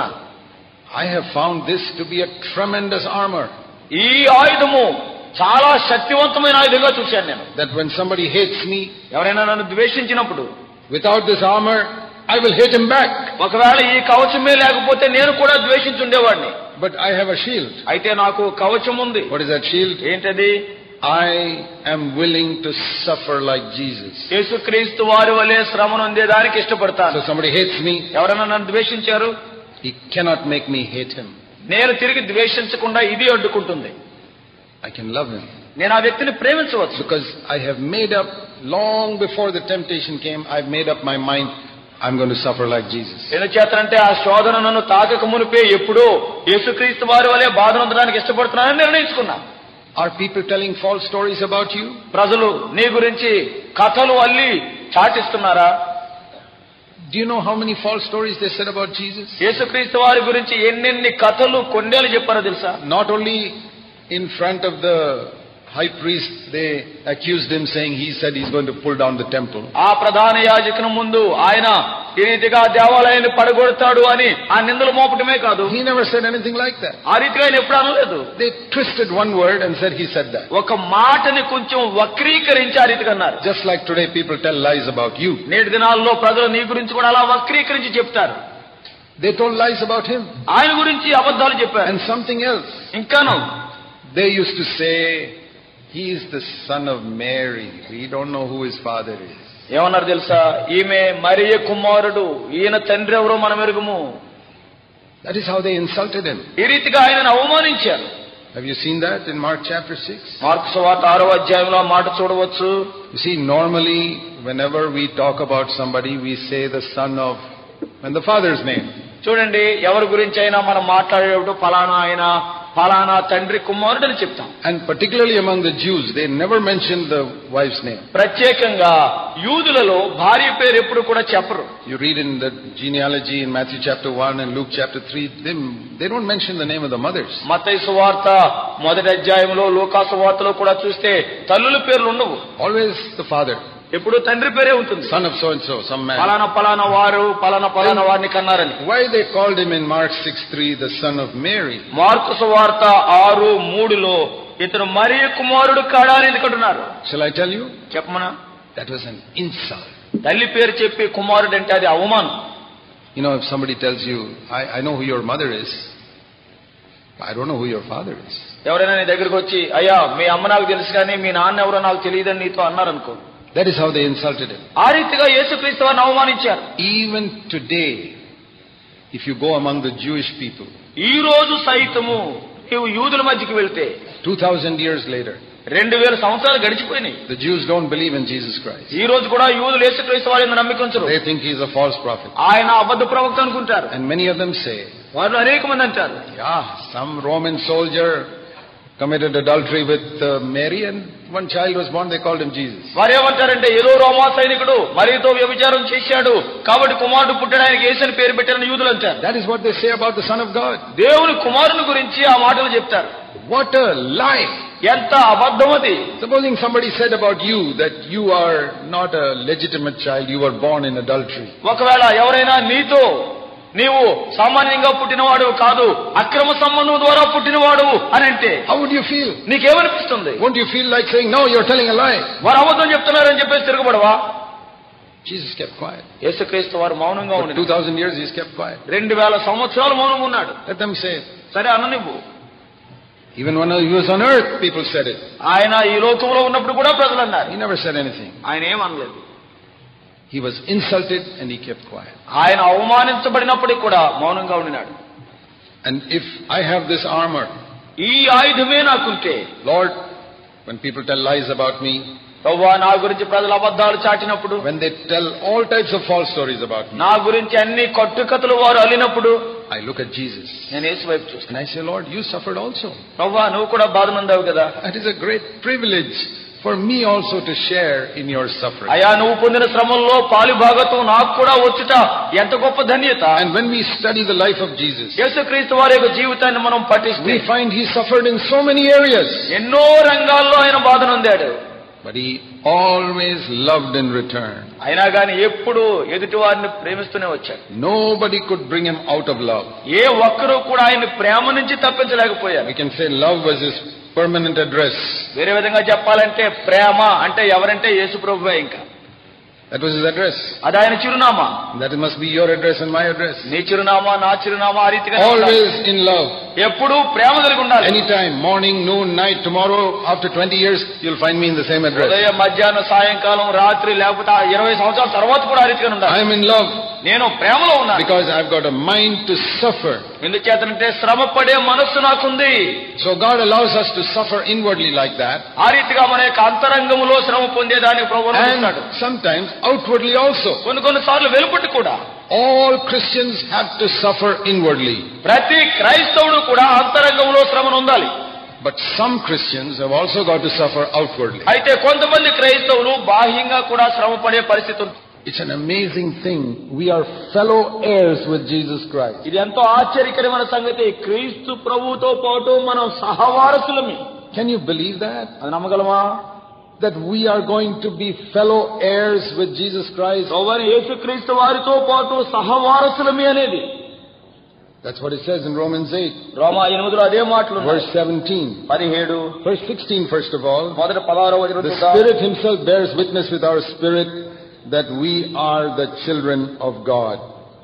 I have found this to be a tremendous armor. ఈ ఆయుధము చాలా శక్తివంతమైన ఆయుధంగా చూశాను నేను. That when somebody hates me, ఎవరైనా నన్ను ద్వేషించినప్పుడు, without this armor, I will hate him back. ఒకవేళ ఈ కవచమే లేకపోతే నేను కూడా ద్వేషించుండేవాడిని. But I have a shield. అయితే నాకు కవచం ఉంది. What is that shield? ఏంటది? I am willing to suffer like Jesus. యేసుక్రీస్తు వారి వలె శ్రమను పొందేదానికి ఇష్టపడతాను. So somebody hates me. ఎవరైనా నన్ను ద్వేషించారు, he cannot make me hate him. నేను తిరిగి ద్వేషించకుండా ఇది అడ్డుకుంటుంది. I can love him. నేను ఆ వ్యక్తిని ప్రేమించవచ్చు. Because I have made up, long before the temptation came, I've made up my mind, I'm going to suffer like Jesus. ఎందుచేతంటే ఆ శోధన నన్ను తాకక మునిపే ఎప్పుడో యేసుక్రీస్తు వారి వలె బాధ పొందడానికి ఇష్టపడుతున్నానని నిర్ణయించుకున్నా. Are people telling false stories about you? ప్రజలు నీ గురించి కథలు అల్లి చాటిస్తున్నారా? Do you know how many false stories they said about Jesus? యేసుక్రీస్తు వారి గురించి ఎన్నెన్ని కథలు కొండేలు చెప్పారో తెలుసా? Not only in front of the high priest, they accused him saying he said he's going to pull down the temple. ఆ ప్రధాన యాజకుని ముందు ఆయన ఈ రీతిగా దేవాలయాన్ని పడగొడతాడు అని ఆ నిందలు మోపటమే కాదు, He never said anything like that. ఆ రీతిగా ఆయన ఎప్పుడు అనలేదు. They twisted one word and said he said that. ఒక మాటని కొంచెం వక్రీకరించి ఆ రీతిగా అన్నారు. Just like today people tell lies about you. నేటి దినాల్లో ప్రజలు నీ గురించి కూడా అలా వక్రీకరించి చెప్తారు. They told lies about him. ఆయన గురించి అబద్ధాలు చెప్పారు. And something else. ఇంకాను They used to say, he is the son of Mary. We don't know who his father is. ఏమన్నారు తెలుసా? ఈమె మరియ కుమారుడు, ఈయన తండ్రి ఎవరో మనం ఎరుగుము. That is how they insulted him. ఈ రీతిగా ఆయనను అవమానించారు. Have you seen that in Mark chapter six? Mark సువార్త ఆరో అధ్యాయంలో మాట చూడవచ్చు. You see, normally whenever we talk about somebody, we say the son of, and the father's name. చూడండి, ఎవరి గురించి అయినా మనం మాట్లాడేటప్పుడు ఫలానా ఆయన ఫలానా తండ్రి కుమారుడు అని చెప్తాం. And particularly among the Jews, they never mention the wife's name. ప్రత్యేకంగా యూదులలో భార్య పేరు ఎప్పుడు కూడా చెప్పరు. You read in the genealogy in Matthew chapter one and Luke chapter three, they, they don't mention the name of the mothers. మత్తయి సువార్త మొదటి అధ్యాయంలో, లూకా సువార్తలో కూడా చూస్తే తల్లుల పేర్లు ఉండవు. Always the father. ఎప్పుడు తండ్రి పేరే ఉంటుంది. Son of so and so, some man. పలానా పలానా వారు పలానా పలానా వారిని కన్నారని. Why they called him in Mark six three the son of Mary? Mark సువార్త ఆరు మూడులో ఇతను మరియ కుమారుడు కాడా అని ఎందుకంటున్నారు? Shall I tell you? చెప్పమనా? That was an insult. తల్లి పేరు చెప్పి కుమారుడు అంటే అది అవమానం. You know, if somebody tells you, I, I know who your mother is, I don't know who your father is. ఎవరైనా నీ దగ్గరికి వచ్చి, అయ్యా మీ అమ్మ నాకు తెలుసు కానీ మీ నాన్న ఎవరో నాకు తెలియదని నీతో అన్నారనుకో. That is how they insulted him. ఆ రీతిగా యేసుక్రీస్తు వారిని అవమానించారు. Even today, if you go among the Jewish people, ఈ రోజు సైతము నీవు యూదుల మధ్యకి వెళ్తే, two thousand years later, రెండు వేల సంవత్సరాలు గడిచిపోయినాయి. the Jews don't believe in Jesus Christ. ఈ రోజు కూడా యూదులు యేసుక్రీస్తు వారిని నమ్మికుంచరు. They think he is a false prophet. ఆయన అబద్ధ ప్రవక్త అనుకుంటారు. And many of them say, వారు అనేక మంది అంటారు, yeah, some Roman soldier committed adultery with uh, Mary and one child was born, they called him Jesus. వారు ఏమంటారంటే, ఏదో రోమా సైనికుడు మరియతో వ్యభిచారం చేశాడు కాబట్టి కుమారుడు పుట్టడానికి యేసుని పేరు పెట్టారని యూదులు అంటారు. That is what they say about the Son of God. దేవుని కుమారుని గురించి ఆ మాటలు చెప్తారు. What a lie! ఎంత అబద్ధం అది. Supposing somebody said about you that you are not a legitimate child, you were born in adultery. ఒకవేళ ఎవరైనా నీతో నీవు సామాన్యంగా పుట్టినవాడు కాదు, అక్రమ సంబంధం ద్వారా పుట్టినవాడు అని అంటే, how would you feel? నీకేమనిపిస్తుంది? Won't you feel like saying, no, you're telling a lie? వారు అబద్ధం చెప్తున్నారని చెప్పేసి తిరగబడవా? Jesus kept quiet. యేసుక్రీస్తు వారు మౌనంగా For ఉన్నాడు. two thousand years he's kept quiet. రెండు వేల సంవత్సరాలు మౌనంగా ఉన్నాడు. Let them say. సరే అననివ్వు. Even when he was on earth, people said it. ఆయన ఈ లోకంలో ఉన్నప్పుడు కూడా ప్రజలు అన్నారు. He never said anything. ఆయన ఏం అనలేదు. He was insulted and he kept quiet. ఆయన అవమానించబడినప్పటికీ కూడా మౌనంగా ఉన్నాడు. And if I have this armor, ఈ ఆయుధమే నాకుంటే, Lord, when people tell lies about me, యెహోవా నా గురించి ప్రజలు అబద్ధాలు చాటినప్పుడు, when they tell all types of false stories about me, నా గురించి అన్ని కట్టుకథలు వారు అల్లినప్పుడు, I look at Jesus నేను యేసు వైపు చూస్తాను. and I say, Lord, you suffered also. యెహోవా నువ్వు కూడా బాధనందావు కదా. That is a great privilege for me also to share in your suffering. అయ్యా నువ్వు పొందిన శ్రమల్లో పాలుభాగత్వం నాకు కూడా వచ్చుట ఎంత గొప్ప ధన్యత. And when we study the life of Jesus, యేసుక్రీస్తు వారి యొక్క జీవితాన్ని మనం పఠిస్తే, we find he suffered in so many areas. ఎన్నో రంగాల్లో ఆయన బాధ నొందాడు. But he always loved in return. అయినా గాని ఎప్పుడు ఎదుటి వారిని ప్రేమిస్తూనే వచ్చాడు. Nobody could bring him out of love. ఏ ఒక్కరూ కూడా ఆయన ప్రేమ నుంచి తప్పించలేకపోయారు. We can say love was his permanent address. వేరే విధంగా చెప్పాలంటే ప్రేమ అంటే ఎవరంటే యేసు ప్రభువే. ఇంకా That was his address. అది ఆయన చిరునామా. That must be your address and my address. నీ చిరునామా నా చిరునామా ఆ రీతిగా Always in love. ఎప్పుడూ ప్రేమ కలిగి ఉండాలి. Anytime, morning, noon, night, tomorrow, after twenty years, you'll find me in the same address. ఉదయం, మధ్యాహ్నం, సాయంకాలం, రాత్రి, లేకపోతే ఇరవై సంవత్సరాల తర్వాత కూడా ఆ రీతిగా ఉండాలి. I am in love. నేను ప్రేమలో ఉన్నాను. Because I've got a mind to suffer. ఎందుచేతనంటే శ్రమ పడే మనస్సు నాకుంది. So God allows us to suffer inwardly like that. ఆ రీతిగా మన యొక్క అంతరంగములో శ్రమ పొందేదానికి ప్రభువు అనుమతిస్తాడు. And sometimes outwardly also. కొన్ని కొన్ని సార్లు వెలుపటి కూడా. All Christians have to suffer inwardly. ప్రతి క్రైస్తవుడు కూడా అంతరంగంలో శ్రమను ఉండాలి. But some Christians have also got to suffer outwardly. అయితే కొంతమంది క్రైస్తవులు బాహ్యంగా కూడా శ్రమ పడే పరిస్థితి ఉంది. It's an amazing thing. We are fellow heirs with Jesus Christ. ఇది ఎంతో ఆశ్చర్యకరమైన సంగతి. క్రీస్తు ప్రభువుతో పాటు మనం సహవారసులమి. Can you believe that? అది నమ్మగలమా? That we are going to be fellow heirs with Jesus Christ. ప్రభువైన యేసుక్రీస్తు వారితో పాటు సహవారసులమి అనేది. That's what it says in Romans eight. రోమా ఎనిమిదిలో అదే మాటలు ఉన్నాయి. Verse seventeen. పదిహేడు. Verse sixteen first of all. మొదటి పదహారవ వచనం. The Spirit himself bears witness with our spirit that we are the children of God.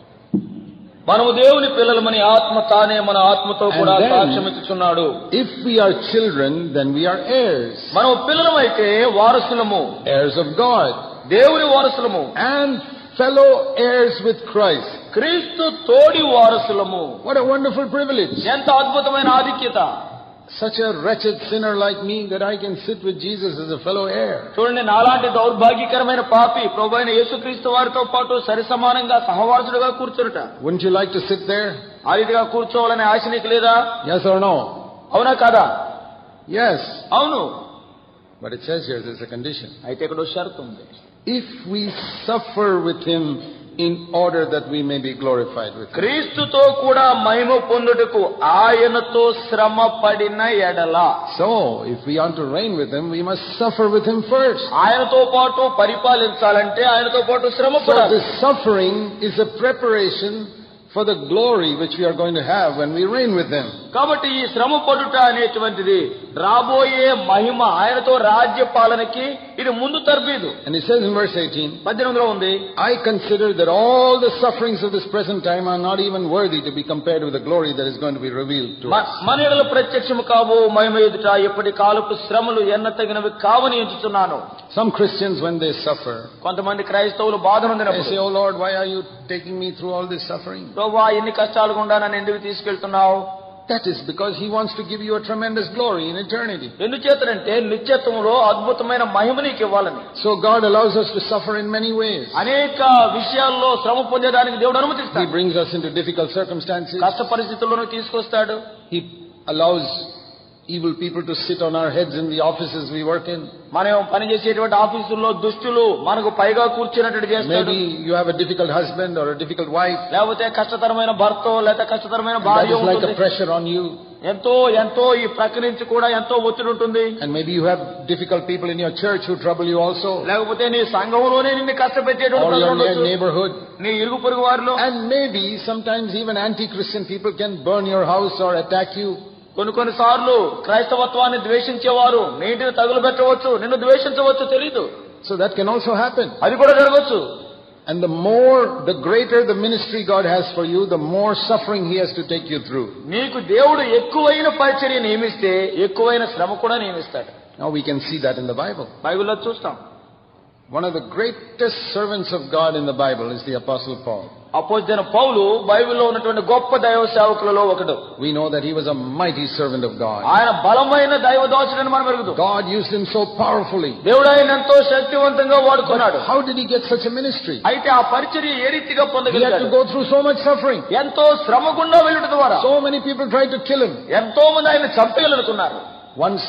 మనము దేవుని పిల్లలమని ఆత్మ తానే మన ఆత్మతో కూడా సాక్ష్యం ఇచ్చుచున్నాడు. If we are children, then we are heirs. మనము పిల్లలమైతే వారసులము. Heirs of God. దేవుని వారసులము. And fellow heirs with Christ. క్రీస్తు తోడి వారసులము. What a wonderful privilege. ఎంత అద్భుతమైన ఆధిక్యత. Such a wretched sinner like me that I can sit with Jesus as a fellow heir. చూడండి, నాలాంటి దౌర్భాగ్యకరమైన పాపి ప్రభువైన యేసుక్రీస్తు వారితో పాటు సరిసమానంగా సహవారసుడుగా కూర్చుంట. Wouldn't you like to sit there? ఆ రీతిగా కూర్చోవాలనే ఆశ నీకు లేదా? Yes or no? అవునా కాదా? Yes. అవును. But it says here there's a condition. అయితే ఇక్కడ షరతు ఉంది. If we suffer with him in order that we may be glorified with him. క్రీస్తుతో కూడా మహిమ పొందుటకు ఆయనతో శ్రమ పడిన ఎడల. So, if we want to reign with him, we must suffer with him first. ఆయనతో పాటు పరిపాలించాలంటే ఆయనతో పాటు శ్రమ పడాలి. So, this suffering is a preparation for the glory which we are going to have when we reign with him. కాబట్టి ఈ శ్రమ పడుట అనేటువంటిది రాబోయే మహిమ, ఆయనతో రాజ్య పాలనకి ఇది ముందు తర్బీదు. And it says in verse eighteen, పద్దెనిమిదిలో ఉంది, I consider that all the sufferings of this present time are not even worthy to be compared with the glory that is going to be revealed to us. మన ఎడల ప్రత్యక్షము కావు మహిమ ఎదుట ఎప్పటి కాలపు శ్రమలు ఎన్న తగినవి కావని ఎంచుచున్నాను. Some Christians, when they suffer, కొంతమంది క్రైస్తవులు బాధ they నొందినప్పుడు, say, oh Lord, why are you taking me through all this suffering? ప్రభువా ఎన్ని కష్టాలు గుండా నన్ను ఎందుకు తీసుకెళ్తున్నావు? That is because he wants to give you a tremendous glory in eternity. ఎందుచేతనంటే నిత్యత్వంలో అద్భుతమైన మహిమ నీకు ఇవ్వాలని. So God allows us to suffer in many ways. అనేక విషయాల్లో శ్రమ పొందేదానికి దేవుడు He అనుమతిస్తాడు. brings us into difficult circumstances. కష్ట పరిస్థితుల్లోనూ తీసుకొస్తాడు. He allows evil people to sit on our heads in the offices we work in. మనం పనిచేసేటువంటి ఆఫీసుల్లో దుష్టులు మనకు పైగా కూర్చున్నట్టు చేస్తాడు. Maybe you have a difficult husband or a difficult wife. లేకపోతే కష్టతరమైన భర్త లేదా కష్టతరమైన That భార్య is like ఉంటుంది. a pressure on you. ఎంతో ఎంతో ఈ ప్రక్క నుంచి కూడా ఎంతో ఒత్తిడి ఉంటుంది. And maybe you have difficult people in your church who trouble you also. లేకపోతే నీ సంఘంలోనే నిన్ను కష్టపెట్టేటువంటి Or ప్రజలు your ఉండొచ్చు. neighborhood. నీ ఇరుగు పొరుగు వారిలో. And maybe sometimes even anti-Christian people can burn your house or attack you. కొన్ని కొన్ని సార్లు క్రైస్తవత్వాన్ని ద్వేషించేవారు నీటిని తగులుబెట్టవచ్చు, నిన్ను ద్వేషించవచ్చు, తెలీదు. So that can also happen. అది కూడా జరగవచ్చు. And the more, the greater the ministry God has for you, the more suffering He has to take you through. నీకు దేవుడు ఎక్కువైన పరిచర్య నియమిస్తే ఎక్కువైన శ్రమ కూడా నియమిస్తాడు. Now we can see that in the Bible. బైబిల్లో చూస్తాం. One of the greatest servants of God in the Bible is the Apostle Paul. అపోస్తలుడైన పౌలు బైబిల్లో ఉన్నటువంటి గొప్ప దైవ సేవకులలో ఒకడు. We know that he was a mighty servant of God. ఆయన బలమైన దైవదాసుడని మనం ఎరుగుతాం. God used him so powerfully. దేవుడు ఆయన ఎంతో శక్తివంతంగా వాడుకున్నాడు. How did he get such a ministry? అయితే ఆ పరిచర్య ఏ రీతిగా He had పొందగలిగాడు? to go through so much suffering. ఎంతో శ్రమ గుండా వెళ్ళడం ద్వారా So many people tried to kill him. ఎంతో మంది ఆయన చంపేయాలనుకున్నారు. Once,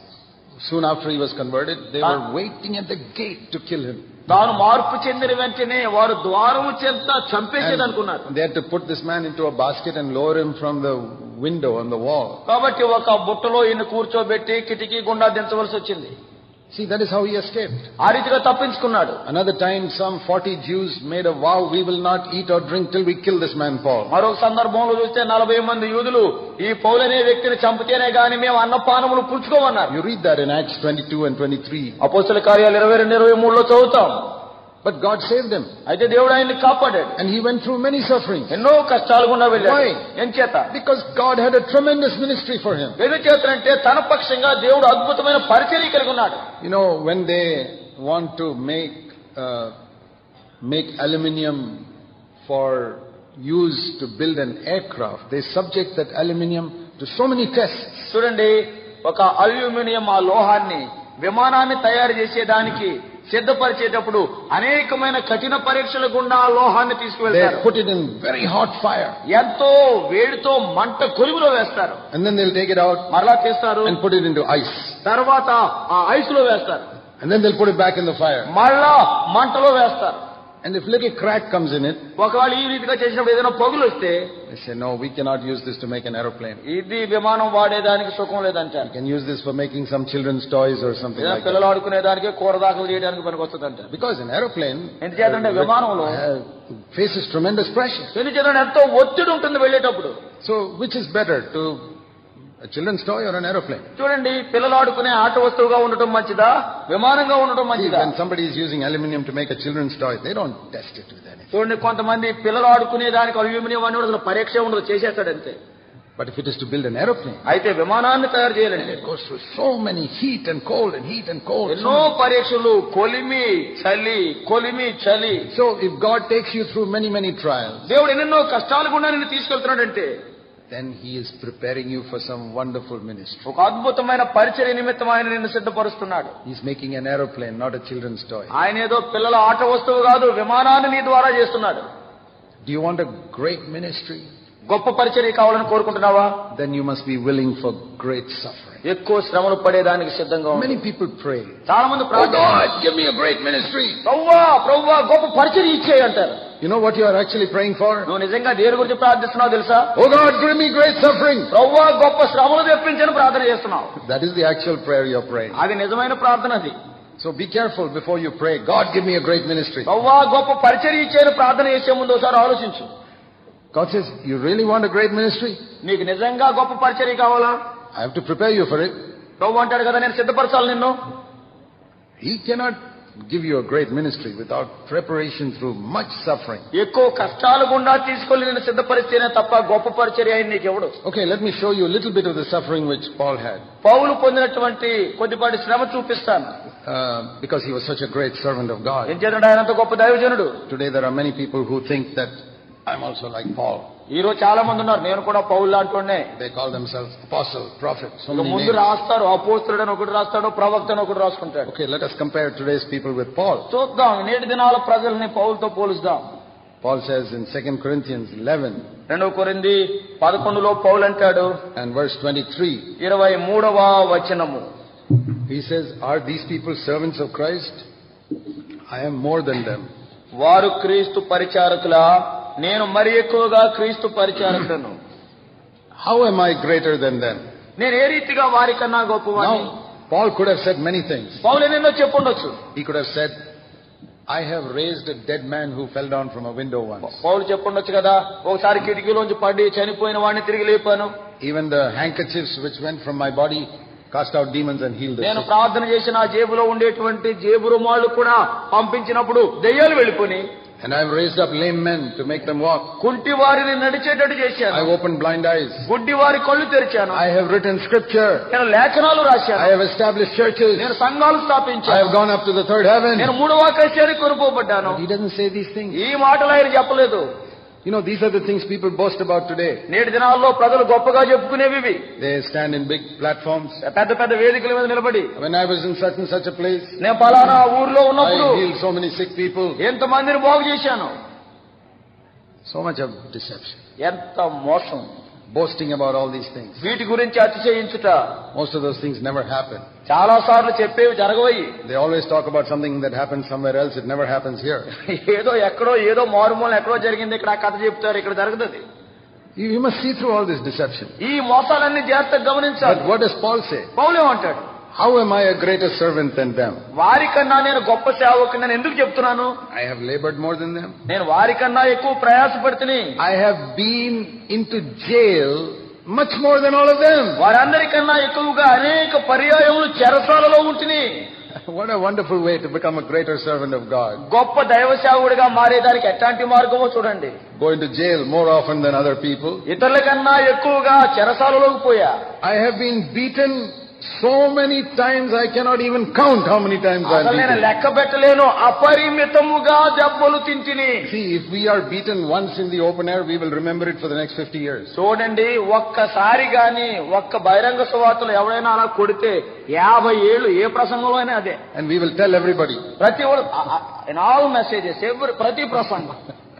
soon after he was converted, they were waiting at the gate to kill him. తాను మార్పు చెందిన వెంటనే వారు ద్వారము చెంత చంపేసేదనుకున్నారు. And they had to put this man into a basket and lower him from the window on the wall. కాబట్టి ఒక బుట్టలో ఈయన కూర్చోబెట్టి కిటికీ గుండా దించవలసి వచ్చింది. See, that is how he escaped. ఆ రీతిగా తప్పించుకున్నాడు. Another time, some forty Jews made a vow, we will not eat or drink till we kill this man Paul. మరొక సందర్భంలో చూస్తే నలభై మంది యూదులు ఈ పౌలనే వ్యక్తిని చంపితేనే గాని మేము అన్నపానములు పుచ్చుకోమన్నారు. You read that in Acts twenty-two and twenty-three. అపోస్తల కార్యాలు ఇరవై రెండు ఇరవై మూడులో చదువుతాం. But God saved him. అయితే దేవుడు ఆయన్ని కాపాడాడు. And he went through many sufferings. ఎన్నో కష్టాలు గుండా వెళ్ళాడు. Why? ఎంచేత? Because God had a tremendous ministry for him. ఎందుచేతంటే తన పక్షంగా దేవుడు అద్భుతమైన పరిచర్య కలిగి ఉన్నాడు. You know, when they want to make uh, make aluminium for use to build an aircraft, they subject that aluminium to so many tests. చూడండి, ఒక అల్యూమినియం ఆ లోహాన్ని విమానాన్ని తయారు చేసేదానికి సిద్ధపరిచేటప్పుడు అనేకమైన కఠిన పరీక్షల గుండా ఆ లోహాన్ని తీసుకువెళ్తారు. They put it in very hot fire. ఎంతో వేడితో మంట కొలిమిలో వేస్తారు. And then they'll take it out. మరలా తీస్తారు. And put it into ice. తర్వాత ఆ ఐస్ లో వేస్తారు. And then they'll put it back in the fire. మరలా మంటలో వేస్తారు. And if little crack comes in it, ఒకవేళ ఈ రీతిగా చేసినప్పుడు ఏదైనా పగులు వస్తే, they say, no, we cannot use this to make an aeroplane. ఇది విమానం వాడేదానికి సుఖం లేదంటారు. We can use this for making some children's toys or something like that. పిల్లలు ఆడుకునేదానికి కూరదాకలు చేయడానికి పనికొస్తుంది అంటారు. Because an aeroplane ఎందుచేతంటే విమానంలో faces tremendous pressure. ఎందుచేతంటే ఎంతో ఒత్తిడి ఉంటుంది వెళ్ళేటప్పుడు. So which is better, to a children's toy or an aeroplane? చూడండి, పిల్లలు ఆడుకునే ఆట వస్తువుగా ఉండటం మంచిదా, విమానంగా ఉండటం మంచిదా? When somebody is using aluminium to make a children's toy, they don't test it with anything. చూడండి, కొంతమంది పిల్లలు ఆడుకునే దానికి అల్యూమినియం అని అసలు పరీక్ష ఉండదు, చేసేస్తాడంతే. But if it is to build an aeroplane, అయితే విమానాన్ని తయారు చేయాలంటే it goes through so many heat and cold and heat and cold. ఎన్నో పరీక్షలు, కొలిమి చలి, కొలిమి చలి. So if God takes you through many many trials, దేవుడు ఎన్నెన్నో కష్టాలు గుండా నిన్ను తీసుకెళ్తున్నాడంటే, then he is preparing you for some wonderful ministry. ఒక అద్భుతమైన పరిచర్య నిమిత్తం ఆయన నిన్ను సిద్ధపరుస్తున్నాడు. He's making an aeroplane, not a children's toy. ఆయన ఏదో పిల్లల ఆట వస్తువు కాదు, విమానాన్ని నీ ద్వారా చేస్తున్నాడు. Do you want a great ministry? గొప్ప పరిచర్య కావాలని కోరుకుంటున్నావా? Then you must be willing for great suffering. ఎక్కువ శ్రమలు పడేదానికి సిద్ధంగా ఉండు. Many people pray, చాలా మంది oh ప్రార్థన, God, give me a great ministry. ప్రభువా ప్రభువా గొప్ప పరిచర్య ఇచ్చేయి అంటారు. You know what you are actually praying for? నువ్వు నిజంగా దేని గురించి ప్రార్థిస్తున్నావు తెలుసా? Oh God, give me great suffering. ప్రభువా గొప్ప శ్రమలు తెప్పించని ప్రార్థన చేస్తున్నావు. That is the actual prayer you are praying. అది నిజమైన ప్రార్థన. అది So be careful before you pray, God, give me a great ministry. ప్రభువా గొప్ప పరిచర్య ఇచ్చేని ప్రార్థన చేసే ముందు ఒకసారి ఆలోచించు. God says, you really want a great ministry? నీకు నిజంగా గొప్ప పరిచర్య కావాలా? I have to prepare you for it. ప్రభు అంటాడు కదా, నేను సిద్ధపరచాలి నిన్ను. He cannot give you a great ministry without preparation through much suffering. ఎక్కువ కష్టాలు గుండా తీసుకెళ్లి నిన్ను సిద్ధపరిస్తేనే తప్ప గొప్ప పరిచర్య ఆయన నీకు ఎవడు? Okay, let me show you a little bit of the suffering which Paul had. పౌలు పొందినటువంటి కొద్దిపాటి శ్రమ చూపిస్తాను. Uh, because he was such a great servant of God. ఏం చేద్దాం, ఆయన అంత గొప్ప దైవజనుడు. Today there are many people who think that I'm also like Paul. ఈ రోజు చాలా మంది ఉన్నారు, నేను కూడా పౌలు లాంటి. They call themselves apostle, prophet, so many ముందు names. రాస్తారు, అపోస్తలుడు అని ఒకటి రాస్తాడు, ప్రవక్త అని ఒకటి రాసుకుంటాడు. Okay, let us compare today's people with Paul. చూద్దాం, నేటి దినాల ప్రజల్ని పౌలుతో పోలుస్తాం. Paul says in Second Corinthians eleven రెండవ కొరింథీ పదకొండులో పౌలు అంటాడు, and verse twenty-three, ఇరవై మూడవ వచనము, he says, are these people servants of Christ? I am more than them. వారు క్రీస్తు పరిచారకులా, నేను మరి ఎక్కువగా క్రీస్తు పరిచారకులను. How am I greater than them? నేను ఏ రీతిగా వారికన్నా గొప్పవాడిని? Now, Paul could have said many things. పౌలు ఎన్నెన్నో చెప్పుండొచ్చు. He could have said, I have raised a dead man who fell down from a window once. పౌలు చెప్పుండొచ్చు కదా, ఒకసారి కిటికీలోంచి పడి చనిపోయిన వాడిని తిరిగి లేపాను. Even the handkerchiefs which went from my body cast out demons and healed the నేను sick. ప్రార్థన చేసిన ఆ జేబులో ఉండేటువంటి జేబు రుమాళ్ళు కూడా పంపించినప్పుడు దెయ్యాలు వెళ్ళిపోయి, And I have raised up lame men to make them walk. కుంటి వారిని నడిచేటట్టు చేశాను. I have opened blind eyes. గుడ్డి వారి కళ్ళు తెరిచాను. I have written scripture. నేను లేఖనాలు రాశాను. I have established churches. నేను సంఘాలు I స్థాపించాను. have gone up to the third heaven. నేను మూడవ ఆకాశానికి కొనుక్కోబడ్డాను. But he doesn't say these things. ఈ మాటలు ఆయన చెప్పలేదు. You know, these are the things people boast about today. నేటి దినాల్లో ప్రజలు గొప్పగా చెప్పుకునేవి ఇవి. They stand in big platforms. పెద్ద పెద్ద వేదికల మీద నిలబడి, When I was in such and such a place, నేను పలానా ఊర్లో ఉన్నప్పుడు I healed so many sick people. ఎంత మందిని బాగు చేశాను. So much of deception. ఎంత మోసం. Boasting about all these things. వీటి గురించి అతిశయించుట. Most of those things never happen. చాలా సార్లు చెప్పేవి జరగవయి. They always talk about something that happens somewhere else. It never happens here. ఏదో ఎక్కడో ఏదో మారుమూల ఎక్కడో జరిగింది, ఇక్కడ ఆ కథ చెప్తారు, ఇక్కడ జరుగుతుంది. You, you must see through all this deception. ఈ మోసాలన్నీ జాగ్రత్తగా గమనించాలి. But what does Paul say? పౌలు ఏమంటాడు? How am I a greater servant than them? వారికన్నా నేను గొప్ప సేవకుని నేను ఎందుకు చెప్తున్నాను? I have labored more than them. నేను వారికన్నా ఎక్కువ ప్రయాసపడుతుని. I have been into jail much more than all of them. వారందరికన్నా ఎక్కువగా అనేక పర్యాయములు చెరసాలలో ఉంటిని. What a wonderful way to become a greater servant of God. గొప్ప దైవ సేవకుడిగా మారేదానికి ఎట్లాంటి మార్గమో చూడండి. Go into jail more often than other people. ఇతరుల కన్నా ఎక్కువగా చెరసాలలోకి పోయా. I have been beaten so many times I cannot even count how many times I am beaten. నేను లెక్క పెట్టలేను, అపరిమితముగా దెబ్బలు Tintini. See, if we are beaten once in the open air, we will remember it for the next fifty years. చూడండి, ఒక్కసారి గాని ఒక్క బహిరంగ సువార్తలో ఎవరైనా అలా కొడితే యాభై ఏళ్ళు ఏ ప్రసంగంలో అయినా అదే. And we will tell everybody. ప్రతి in all messages, every ప్రతి ప్రసంగం.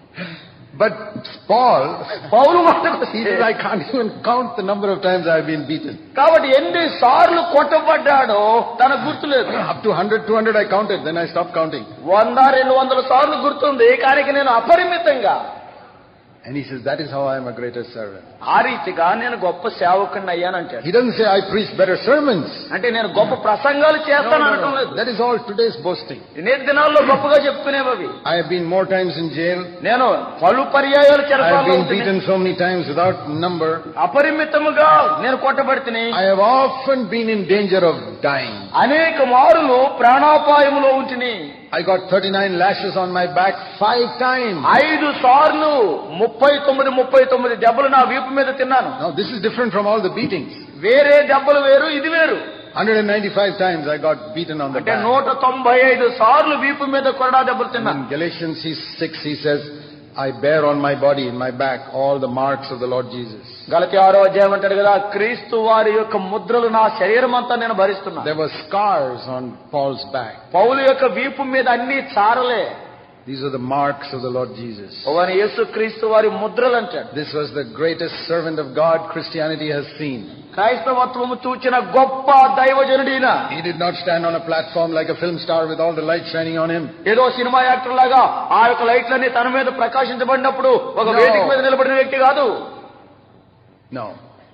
But Paul, Paul he says, I can't even count the number of times I have been beaten. కాబట్టి ఎన్ని సార్లు కొట్టబడ్డాడో తనకు గుర్తులేదు. Up to one hundred, two hundred I counted, then I stopped counting. వంద రెండు వందల సార్లు గుర్తుంది, కానీ నేను అపరిమితంగా. And he says, that is how I am a greater servant. ఆ రీతిగా నేను గొప్ప సేవకుడిని అయ్యానంటాడు. He doesn't say I preach better sermons. అంటే నేను గొప్ప ప్రసంగాలు చేస్తాను అనటం లేదు. That is all today's boasting. నేటి దినాల్లో గొప్పగా చెప్పుకునేవి. I have been more times in jail. నేను పలు పర్యాయాలు చెరసాలలో I have been beaten so many times without number. అపరిమితముగా నేను కొట్టబడితిని. I have often been in danger of dying. అనేక మారులు ప్రాణాపాయములో ఉంటిని. I got thirty-nine lashes on my back five times. ఐదు సార్లు ముప్పై తొమ్మిది ముప్పై తొమ్మిది దెబ్బలు నా వీపు మీద తిన్నాను. Now this is different from all the beatings. వేరే దెబ్బలు వేరు, ఇది వేరు. one hundred ninety-five times I got beaten on the back. అంటే నూట తొంభై ఐదు సార్లు వీపు మీద కొరడా దెబ్బలు తిన్నాను. In Galatians six he says, I bear on my body, in my back, all the marks of the Lord Jesus. గలతీ ఆరో అధ్యాయం అంటాడు కదా, క్రీస్తు వారి యొక్క ముద్రలు నా శరీరం అంతా నేను భరిస్తున్నాను. There were scars on Paul's back. పౌలు యొక్క వీపు మీద అన్ని చారలే. These are the marks of the Lord Jesus. ఓవని యేసు క్రీస్తు వారి ముద్రలు అంటాడు. This was the greatest servant of God Christianity has seen. క్రైస్తవత్వము చూచిన గొప్ప దైవజనుడిన. He did not stand on a platform like a film star with all the light shining on him. ఏదో cinema actor లాగా ఆ యొక్క లైట్లన్నీ తన మీద ప్రకాశించబడినప్పుడు ఒక వేదిక మీద నిలబడిన వ్యక్తి కాదు. No.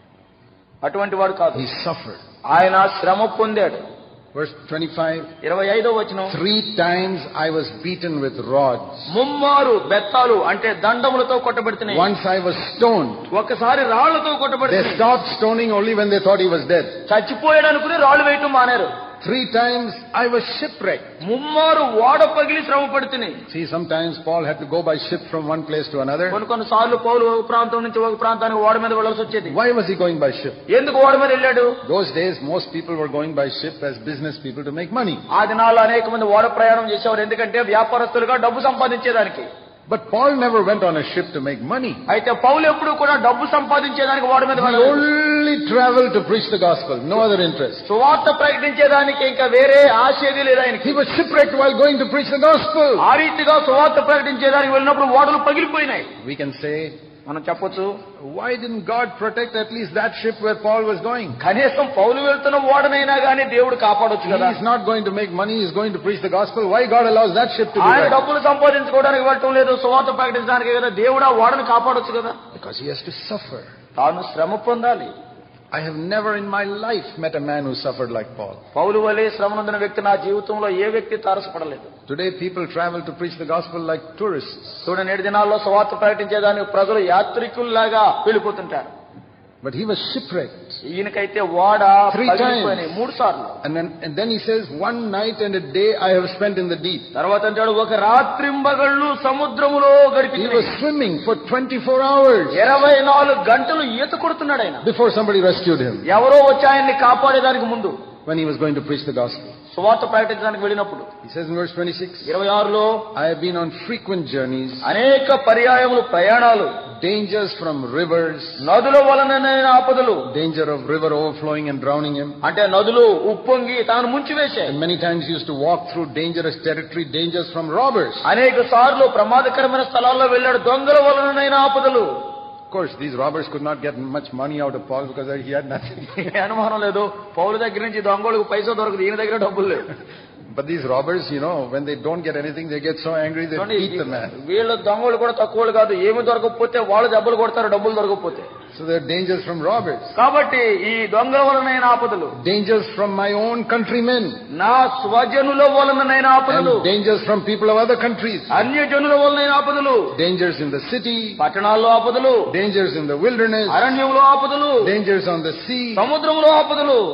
అటువంటి వాడు కాదు. He suffered. ఆయన శ్రమ పొందాడు. Verse twenty-five. ఇరవై ఐదో వచనం. Three times I was beaten with rods. ముమ్మారు బెత్తాలు అంటే దండములతో కొట్టబడితిని. Once I was stoned. ఒకసారి రాళ్లతో కొట్టబడితిని. They stopped stoning only when they thought he was dead. చచ్చిపోయాడు అనుకుని రాళ్లు వేయటం Maneru. Three times I was shipwrecked. ముమ్మారు ఓడ పగిలి శ్రమ పడుతుని. See, sometimes Paul had to go by ship from one place to another. కొన్ని కొన్ని సార్లు పౌలు ఒక ప్రాంతం నుంచి ఒక ప్రాంతానికి ఓడ మీద వెళ్ళాల్సి వచ్చేది. Why was he going by ship? ఎందుకు ఓడ మీద వెళ్ళాడు? Those days most people were going by ship as business people to make money. ఆ దినాల్లో అనేక మంది ఓడ ప్రయాణం చేసేవారు, ఎందుకంటే వ్యాపారస్తులుగా డబ్బు సంపాదించేదానికి. But Paul never went on a ship to make money. అయితే పౌలు ఎప్పుడు కూడా డబ్బు సంపాదించేదానికి ఓడ మీద వెళ్ళలేదు. He only traveled to preach the gospel, no other interest. సువార్త ప్రకటించేదానికి ఇంకా వేరే ఆశ ఏదీ లేదు ఆయనకి. He was shipwrecked while going to preach the gospel. ఆ రీతిగా సువార్త ప్రకటించేదానికి వెళ్ళినప్పుడు ఓడలు పగిలిపోయినాయి. We can say, మనం చెప్పొచ్చు, why didn't God protect at least that ship where Paul was going? కనీసం పౌలు వెళ్తున్న ఓడనైనా గానీ దేవుడు కాపాడొచ్చు కదా. He is not going to make money, he is going to preach the gospel. Why God allows that ship to be ఆయన డబ్బులు సంపాదించుకోవడానికి వెళ్ళటం లేదు, సువార్త ప్రకటించడానికి కదా. దేవుడు ఆ ఓడను కాపాడొచ్చు కదా. Because he has to suffer. తాను శ్రమ పొందాలి. I have never in my life met a man who suffered like Paul. పౌలు వలె శ్రమ నొందిన వ్యక్తి నా జీవితంలో ఏ వ్యక్తి తారసపడలేదు. Today people travel to preach the gospel like tourists. చూడండి, నేటి దినాల్లో సువార్త ప్రకటించేదానికి ప్రజలు యాత్రికుల్లాగా వెళ్ళిపోతుంటారు. But he was shipwrecked. ఈయనకైతే ఓడ పగిలిపోయినాయి మూడు సార్లు. And then, and then he says, one night and a day I have spent in the deep. తర్వాత అంటాడు, ఒక రాత్రింబగళ్ళు సముద్రములో గడిపి. He was swimming for twenty-four hours. ఇరవై నాలుగు గంటలు ఈత కొడుతున్నాడు ఆయన. Before somebody rescued him. ఎవరో వచ్చి ఆయన్ని కాపాడేదానికి ముందు. When he was going to preach the gospel. సువార్త ప్రకటించడానికి వెళ్ళినప్పుడు. He says in verse twenty-six. ఇరవై ఆరులో, I have been on frequent journeys. అనేక పర్యాయములు ప్రయాణాలు. Dangers from rivers. నదుల వలనైన ఆపదలు. Danger of river overflowing and drowning him. అంటే నదులు ఉప్పొంగి తాను ముంచివేశాయి. And many times he used to walk through dangerous territory, dangers from robbers. అనేక సార్లు ప్రమాదకరమైన స్థలాల్లో వెళ్ళాడు, దొంగల వలనైన ఆపదలు. Of course, these robbers could not get much money out of Paul because he had nothing. అనుమానం లేదు, పౌలు దగ్గర నుంచి దొంగలకు పైసా దొరకదు, ఈయన దగ్గర డబ్బులు లేవు. But these robbers, you know, when they don't get anything, they get so angry they beat the man. వీళ్ళ దొంగలు కూడా తక్కువలు కాదు, ఏమి దొరకకపోతే వాళ్ళు దెబ్బలు కొడతారు, డబ్బులు దొరకకపోతే. So there are dangers from robbers. కాబట్టి ఈ దొంగల వలనైన ఆపదలు. Dangers from my own countrymen. నా స్వజనుల వలనైన ఆపదలు. And dangers from people of other countries. అన్య జనుల వలనైన ఆపదలు. Dangers in the city. పట్టణాల్లో ఆపదలు. Dangers in the wilderness. అరణ్యంలో ఆపదలు. Dangers on the sea. సముద్రంలో ఆపదలు.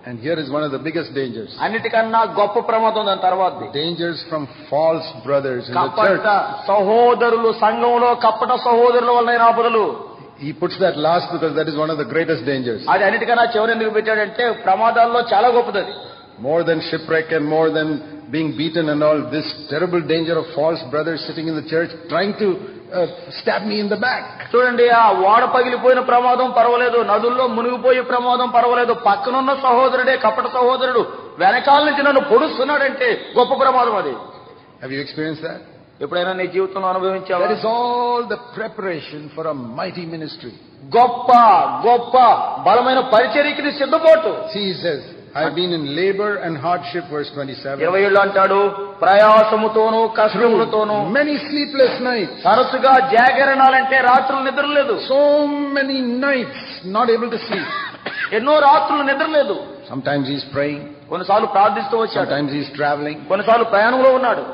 And here is one of the biggest dangers. అన్నిటికన్నా గొప్ప ప్రమాదం దాని తర్వాత Dangers from false brothers in the కపట church. సహోదరులు సంఘంలో కపట సహోదరుల వలన ఆపదలు. He puts that last because that is one of the greatest dangers. అది అన్నిటికన్నా చివరి ఎందుకు పెట్టాడంటే ప్రమాదాల్లో చాలా గొప్పది అది. More than shipwreck and more than being beaten and all, this terrible danger of false brothers sitting in the church trying to uh, stab me in the back. చూడండి, ఆ ఓడ పగిలిపోయిన ప్రమాదం పర్వాలేదు, నదుల్లో మునిగిపోయే ప్రమాదం పర్వాలేదు, పక్కనున్న సహోదరుడే కపట సహోదరుడు వెనకాల నుంచి నన్ను పొడుస్తున్నాడంటే గొప్ప ప్రమాదం అది. Have you experienced that? ఎప్పుడైనా నీ జీవితంలో అనుభవించావా? That is all the preparation for a mighty ministry. గొప్ప గొప్ప బలమైన పరిచర్యకి సిద్ధపాటు. See, he says, I have been in labor and hardship, verse twenty-seven. ఇరవై ఏళ్ళు అంటాడు, ప్రయాసముతోను కష్టములతోను, many sleepless nights. తరచుగా జాగరణాలంటే రాత్రులు నిద్రలేదు. So many nights not able to sleep. ఎన్నో రాత్రులు నిద్రలేదు. Sometimes he's praying. కొన్నిసార్లు ప్రార్థిస్తూ వచ్చాడు. Sometimes he's traveling. కొన్నిసార్లు ప్రయాణంలో ఉన్నాడు.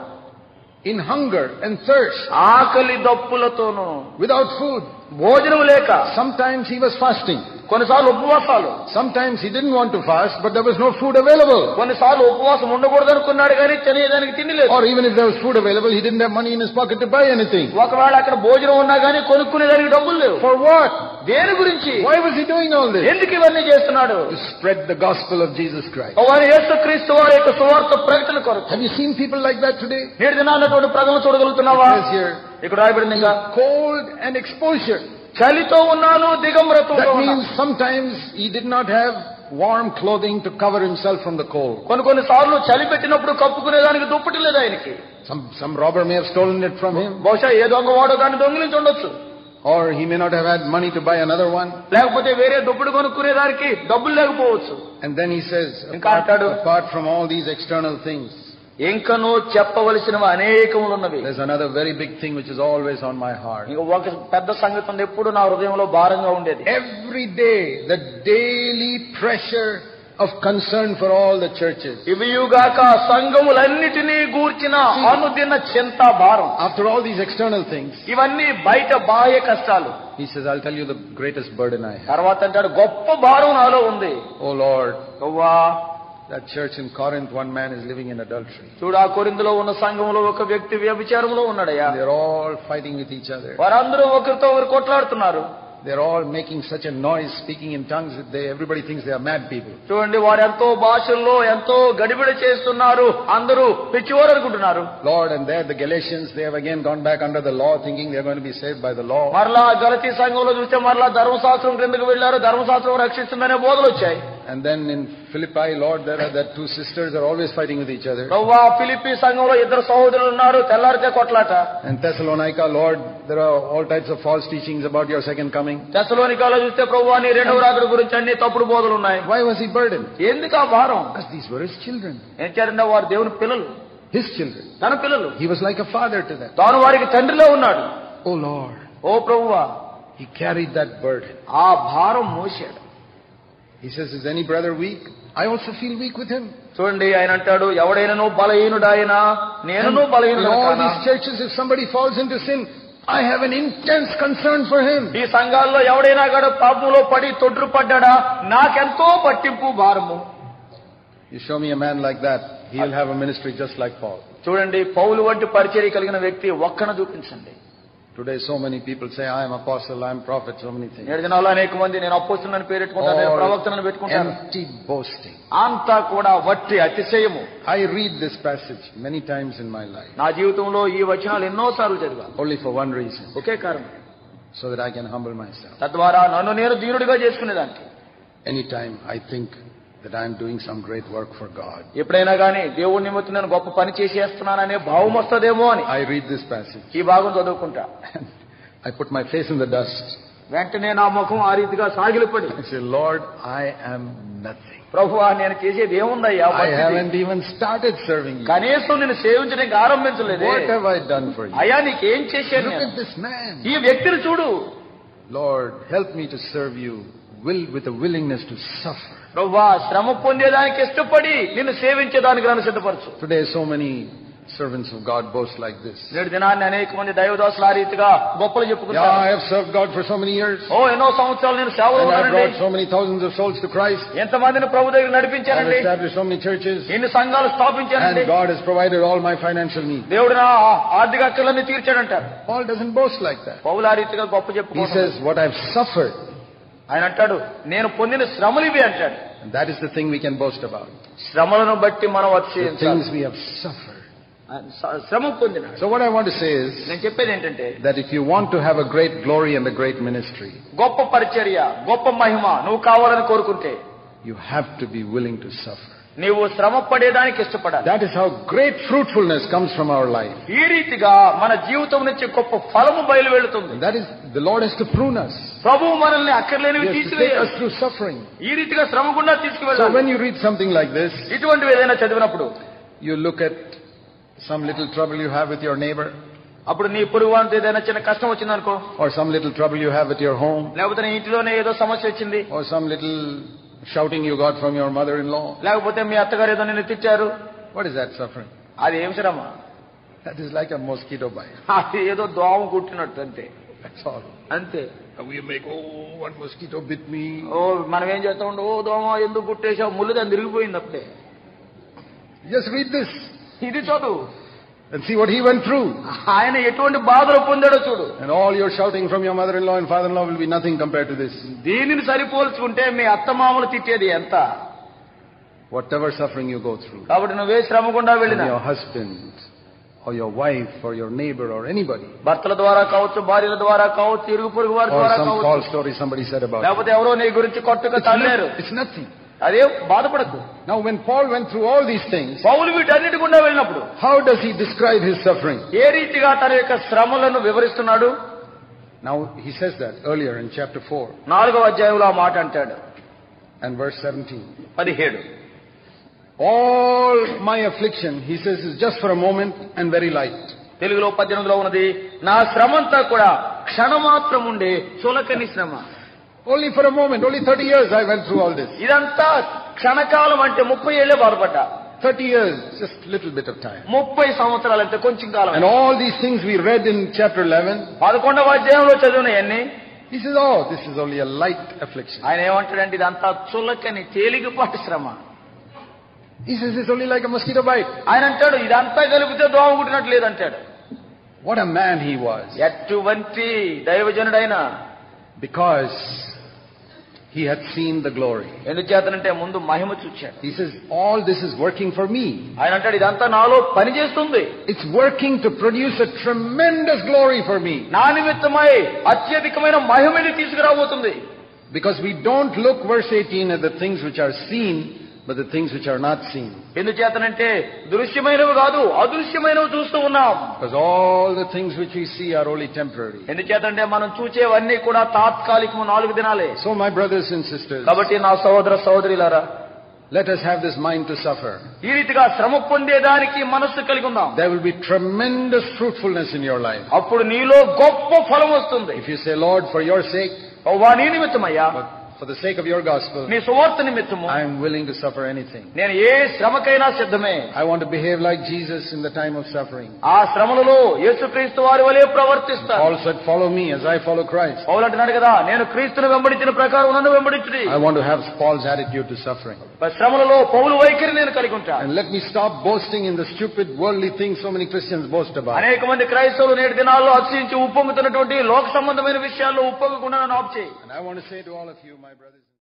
In hunger and thirst. ఆకలి దప్పులతోను, without food. భోజనం లేక. Sometimes he was fasting. కొన్నిసార్లు ఉపవాసాలు. Sometimes he didn't want to fast, but there was no food available. కొన్నిసార్లు ఉపవాసం ఉండకూడదు అనుకున్నాడు కానీ తినేదానికి తిండి లేదు. Or even if there was food available, he didn't have money in his pocket to buy anything. ఒకవేళ అక్కడ భోజనం ఉన్నా కానీ కొనుక్కునేదానికి డబ్బులు లేవు. For what? దేని గురించి? Why was he doing all this? ఎందుకు ఇవన్నీ చేస్తున్నాడు? To spread the gospel of Jesus Christ. వారు యేసుక్రీస్తు వారి యొక్క సువార్త ప్రకటన కొరకు. Have you seen people like that today? నేడు దినాన్నటువంటి ప్రజలను చూడగలుగుతున్నావా? It says here, ఇక్కడ రాయబడింది ఇంకా, cold and exposure. చలితో ఉన్నాను, దిగంబరతో. That means sometimes he did not have warm clothing to cover himself from the cold. కొన్ని కొన్ని సార్లు చలి పెట్టినప్పుడు కప్పుకునేదానికి దుప్పటి లేదు ఆయనకి. Some some robber may have stolen it from him. బహుశా ఏ దొంగ వాడో దాన్ని దొంగిలించి ఉండొచ్చు. Or he may not have had money to buy another one. లేకపోతే వేరే దుప్పటి కొనుక్కునేదానికి డబ్బులు లేకపోవచ్చు. And then he says, ఇంకా అంటాడు, apart from all these external things, ఇంకనూ చెప్పవలసినవి అనేకములు ఉన్నవి. there's another very big thing which is always on my heart. ఇంక ఒక పెద్ద సంగతి ఉంది, ఎప్పుడు నా హృదయంలో భారంగా ఉండేది. Every day, the daily pressure of concern for all the churches. ఇవియుగాక సంఘములన్నిటినీ గూర్చిన అనుదిన చింత భారం. After all these external things, ఇవన్నీ బయట బాహ్య కష్టాలు. he says, I'll tell you the greatest burden I have. తర్వాత అంటాడు, గొప్ప భారం నాలో ఉంది. Oh Lord, Jehovah, that church in Corinth, one man is living in adultery. చూడు, ఆ కొరింథులో ఉన్న సంఘములో ఒక వ్యక్తి వ్యభిచారంలో ఉన్నాడయ్యా. They're all fighting with each other. వారందరూ ఒకరితో ఒకరు కొట్లాడుతున్నారు. They're all making such a noise, speaking in tongues, that they, everybody thinks they are mad people. చూడండి, వారు ఎంతో భాషల్లో ఎంతో గడిబిడి చేస్తున్నారు, అందరూ పిచ్చివారు అనుకుంటున్నారు. Lord, and there the Galatians, they have again gone back under the law, thinking they're going to be saved by the law. మరలా గలతీ సంఘంలో చూస్తే మరలా ధర్మశాస్త్రం క్రిందకు వెళ్లారు, ధర్మశాస్త్రం రక్షిస్తుందనే బోధలు వచ్చాయి. And then in Philippi, Lord, there are that two sisters are always fighting with each other. ప్రభువా, ఫిలిప్పీ సంఘంలో ఇద్దరు సహోదరులు ఉన్నారు, తెల్లారితే కొట్లాట. And Thessalonica, Lord, there are all types of false teachings about your second coming. తెస్సలోనికలో చూస్తే ప్రభువా, నీ రెండవ రాకడ గురించి అన్ని తప్పుడు బోధలు ఉన్నాయి. Why was he burdened? ఎందుకు ఆ భారం? Because these were his children. ఏం చేయాలంటే వారు దేవుని పిల్లలు, His children. తన పిల్లలు. He was like a father to them. తాను వారికి తండ్రిలో ఉన్నాడు. Oh Lord, ఓ ప్రభువా, he carried that burden. ఆ భారం మోసాడు. He says, is any brother weak? I also feel weak with him. చూడండి, ఆయన అంటాడు, ఎవడైనాను బలహీనుడాయనా, నేనును In బలహీనుడు. all these churches, if somebody falls into sin, I have an intense concern for him. ఈ సంఘాల్లో ఎవడైనా కూడా పాపంలో పడి తొట్టు పడ్డాడా, నాకెంతో పట్టింపు భారము. You show me a man like that, he'll have a ministry just like Paul. చూడండి, పౌలు వంటి పరిచర్య కలిగిన వ్యక్తి ఒక్కన చూపించండి. Today so many people say, I am apostle, I am prophet, so many things. నేడు దినాల్లో అనేక మంది నేను అపోస్తలుని పేరెట్టుకుంటాను, నేను ప్రవక్తనని పెట్టుకుంటాను. Empty boasting. అంతా కూడా వట్టి అతిశయము. I read this passage many times in my life. నా జీవితంలో ఈ వచనాలు ఎన్నో సార్లు చదివాను. Only for one reason. ఒకే కారణం, So that I can humble myself. తద్వారా నన్ను నేను దీనుడిగా చేసుకునేదానికి. Anytime I think that I am doing some great work for God, ఎప్పుడైనా కానీ దేవుడి నిమిత్తం నేను గొప్ప పని చేసేస్తున్నాననే భావం వస్తుందేమో అని I read this passage. ఈ భాగం చదువుకుంటా. I put my face in the dust. వెంటనే నా ముఖం ఆ రీతిగా సాగిలిపడి, I say, Lord, I am nothing. ప్రభువా, నేను చేసేది ఏముందయ్యా? I haven't even started serving you. కనీసం నేను సేవించడానికి ఆరంభించలేదే. What have I done for you? అయ్యా, నీకేం చేశాను Look నేను? at this man. ఈ వ్యక్తిని చూడు. Lord, help me to serve you will with a willingness to suffer. ప్రభువా, శ్రమ పొందేదానికి ఇష్టపడి నిన్ను సేవించేదానికి నన్ను సిద్ధపరచు. Today so many servants of God boast like this. నేటి దినాన్ని అనేక మంది దైవదాసులు ఆ రీతిగా గొప్పలు Yeah, చెప్పుకుంటారు. I have served God for so many years. ఓ ఎన్నో సంవత్సరాలు నేను సేవలో And I ఉన్నానండి. brought so many thousands of souls to Christ. ఎంతమందిని ప్రభు దగ్గర I have నడిపించానండి. established so many churches. ఎన్ని సంఘాలు స్థాపించానండి. And God has provided all my financial needs. దేవుడు నా ఆర్థిక అక్కర్లన్నీ తీర్చాడంటారు. Paul doesn't boast like that. పౌలు ఆ రీతిగా గొప్ప He చెప్పుకుంటాడు. says, what I've suffered, ఆయన అంటాడు నేను పొందిన శ్రమలు ఇవి అంటాడు. and that is the thing we can boast about. శ్రమలను బట్టి మనం The అతిశయించాలి. things we have suffered. శ్రమ పొందినాడు. So what I want to say is నేను చెప్పేది ఏంటంటే that if you want to have a great glory and a great ministry, గొప్ప పరిచర్య గొప్ప మహిమ నువ్వు కావాలని కోరుకుంటే you have to be willing to suffer. నీవు శ్రమ పడేదానికి ఇష్టపడాలి. That is how great fruitfulness comes from our life. ఈ రీతిగా మన జీవితం నుంచి గొప్ప ఫలము బయలు వెళుతుంది. And that is, the Lord has to prune us. ప్రభువు మనల్ని He అక్కర్లేనివి has to take తీసివేయాలి. us through suffering. ఈ రీతిగా శ్రమ గుండా So తీసుకువెళ్ళాలి. when you read something like this, ఇటువంటివి ఏదైనా చదివినప్పుడు you look at some little trouble you have with your neighbor, అప్పుడు నీ పొరుగు వానితో ఏదైనా చిన్న కష్టం వచ్చిందనుకో, or some little trouble you have at your home, లేకపోతే నీ ఇంటిలోనే ఏదో సమస్య వచ్చింది, or some little shouting you got from your mother-in-law. లేకపోతే మీ అత్తగారు ఏదో నిన్ను తిట్టారు, What is that suffering? అది ఏం శ్రమ? That is like a mosquito bite. అది ఏదో దోమ కుట్టినట్టు అంతే. That's all. అంతే. And we make, oh, one mosquito bit me. ఓ మనం ఏం చేస్తా ఉండే, ఓ దోమ ఎందుకు కుట్టేసావు, ముళ్ళు దాన్ని తిరిగిపోయింది అప్పుడే. Just read this ఇది చదువు, and see what he went through. ఆయన ఎటువంటి బాధలు పొందాడో చూడు. And all your shouting from your mother-in-law and father-in-law will be nothing compared to this. దీనిని సరిపోల్చుకుంటే మీ అత్తమామలు తిట్టేది ఎంత. Whatever suffering you go through, కాబట్టి నువ్వే శ్రమ గుండా from వెళ్ళినా your husband or your wife or your neighbor or anybody, భర్తల ద్వారా కావచ్చు, భార్యల ద్వారా కావచ్చు, ఇరుగు పొరుగు వారి or ద్వారా some కావచ్చు, false story somebody said about you. లేకపోతే ఎవరో నీ గురించి కొట్టుగా తల్లేరు, It's nothing. అదే బాధపడకు. Now when Paul went through all these things, పౌలు వీటన్నిటి గుండా వెళ్ళినప్పుడు how does he describe his suffering? ఏ రీతిగా తన యొక్క శ్రమలను వివరిస్తున్నాడు? Now he says that earlier in chapter four నాలుగవ అధ్యాయంలో ఆ మాట అంటాడు. and verse seventeen. పదిహేడు All my affliction, he says, is just for a moment and very light. తెలుగులో పద్దెనిమిదిలో ఉన్నది, నా శ్రమంతా కూడా క్షణమాత్రం ఉండే చులకని శ్రమ. Only for a moment, only thirty years I went through all this. ఇదంతా క్షణకాలం అంటే ముప్పై ఏళ్లే బాధపడ్డా. thirty years, just little bit of time. ముప్పై సంవత్సరాలు అంటే కొంచెం కాలం. And all these things we read in chapter eleven, పదకొండవ అధ్యాయంలో చదివినవన్నీ he says, oh, this is only a light affliction. ఆయన ఏమంటాడంటే ఇదంతా చులకని తేలికపాటి శ్రమ. He says it's only like a mosquito bite. ఆయన అంటాడు ఇదంతా కలిపితే దోమ కుట్టినట్టు లేదంటాడు. What a man he was. ఎటువంటి దైవజనుడైన, Because he had seen the glory. ఎందుచేతనంటే ముందు మహిమ చూచాడు. He says, all this is working for me. ఆయన అంటాడు ఇదంతా నాలో పని చేస్తుంది, It's working to produce a tremendous glory for me. నా నిమిత్తమై అత్యధికమైన మహిమని తీసుకురాబోతుంది. Because we don't look, verse eighteen, at the things which are seen, but the things which are not seen. ఎందుచేతనంటే దృశ్యమైనవి కాదు అదృశ్యమైనవి చూస్తూ ఉన్నాం. Because all the things which we see are only temporary. ఎందుచేతంటే మనం చూచేవన్నీ కూడా తాత్కాలికము, నాలుగు దినాలే. So my brothers and sisters, కాబట్టి నా సహోదర సహోదరులారా, let us have this mind to suffer. ఈ రీతిగా శ్రమ పొందేదానికి మనస్సు కలిగి ఉందాం. There will be tremendous fruitfulness in your life. అప్పుడు నీలో గొప్ప ఫలం వస్తుంది. If you say, Lord, for your sake, వా నీ నిమిత్తమయ్యా, but for the sake of your gospel, నీ సువార్త నిమిత్తము I am willing to suffer anything. నేను ఏ శ్రమకైనా సిద్ధమే. I want to behave like Jesus in the time of suffering. ఆ శ్రమలలో యేసుక్రీస్తు వారి వలె ప్రవర్తిస్తాను. Paul said, follow me as I follow Christ. పౌలు అంటున్నాడు కదా, నేను క్రీస్తును వెంబడించిన ప్రకారం నన్ను వెంబడించుడి. I want to have Paul's attitude to suffering. శ్రమలలో పౌలు వైఖరి నేను కలిగి ఉంటాను. And let me stop boasting in the stupid worldly things so many Christians boast about. అనేక మంది క్రైస్తవులు నేటి దినాల్లో అతిశయించి ఉప్పొంగుతున్నటువంటి లోక సంబంధమైన విషయాల్లో ఉప్పొంగకుండా నన్ను ఆపు చేయి. And I want to say to all of you, my brothers,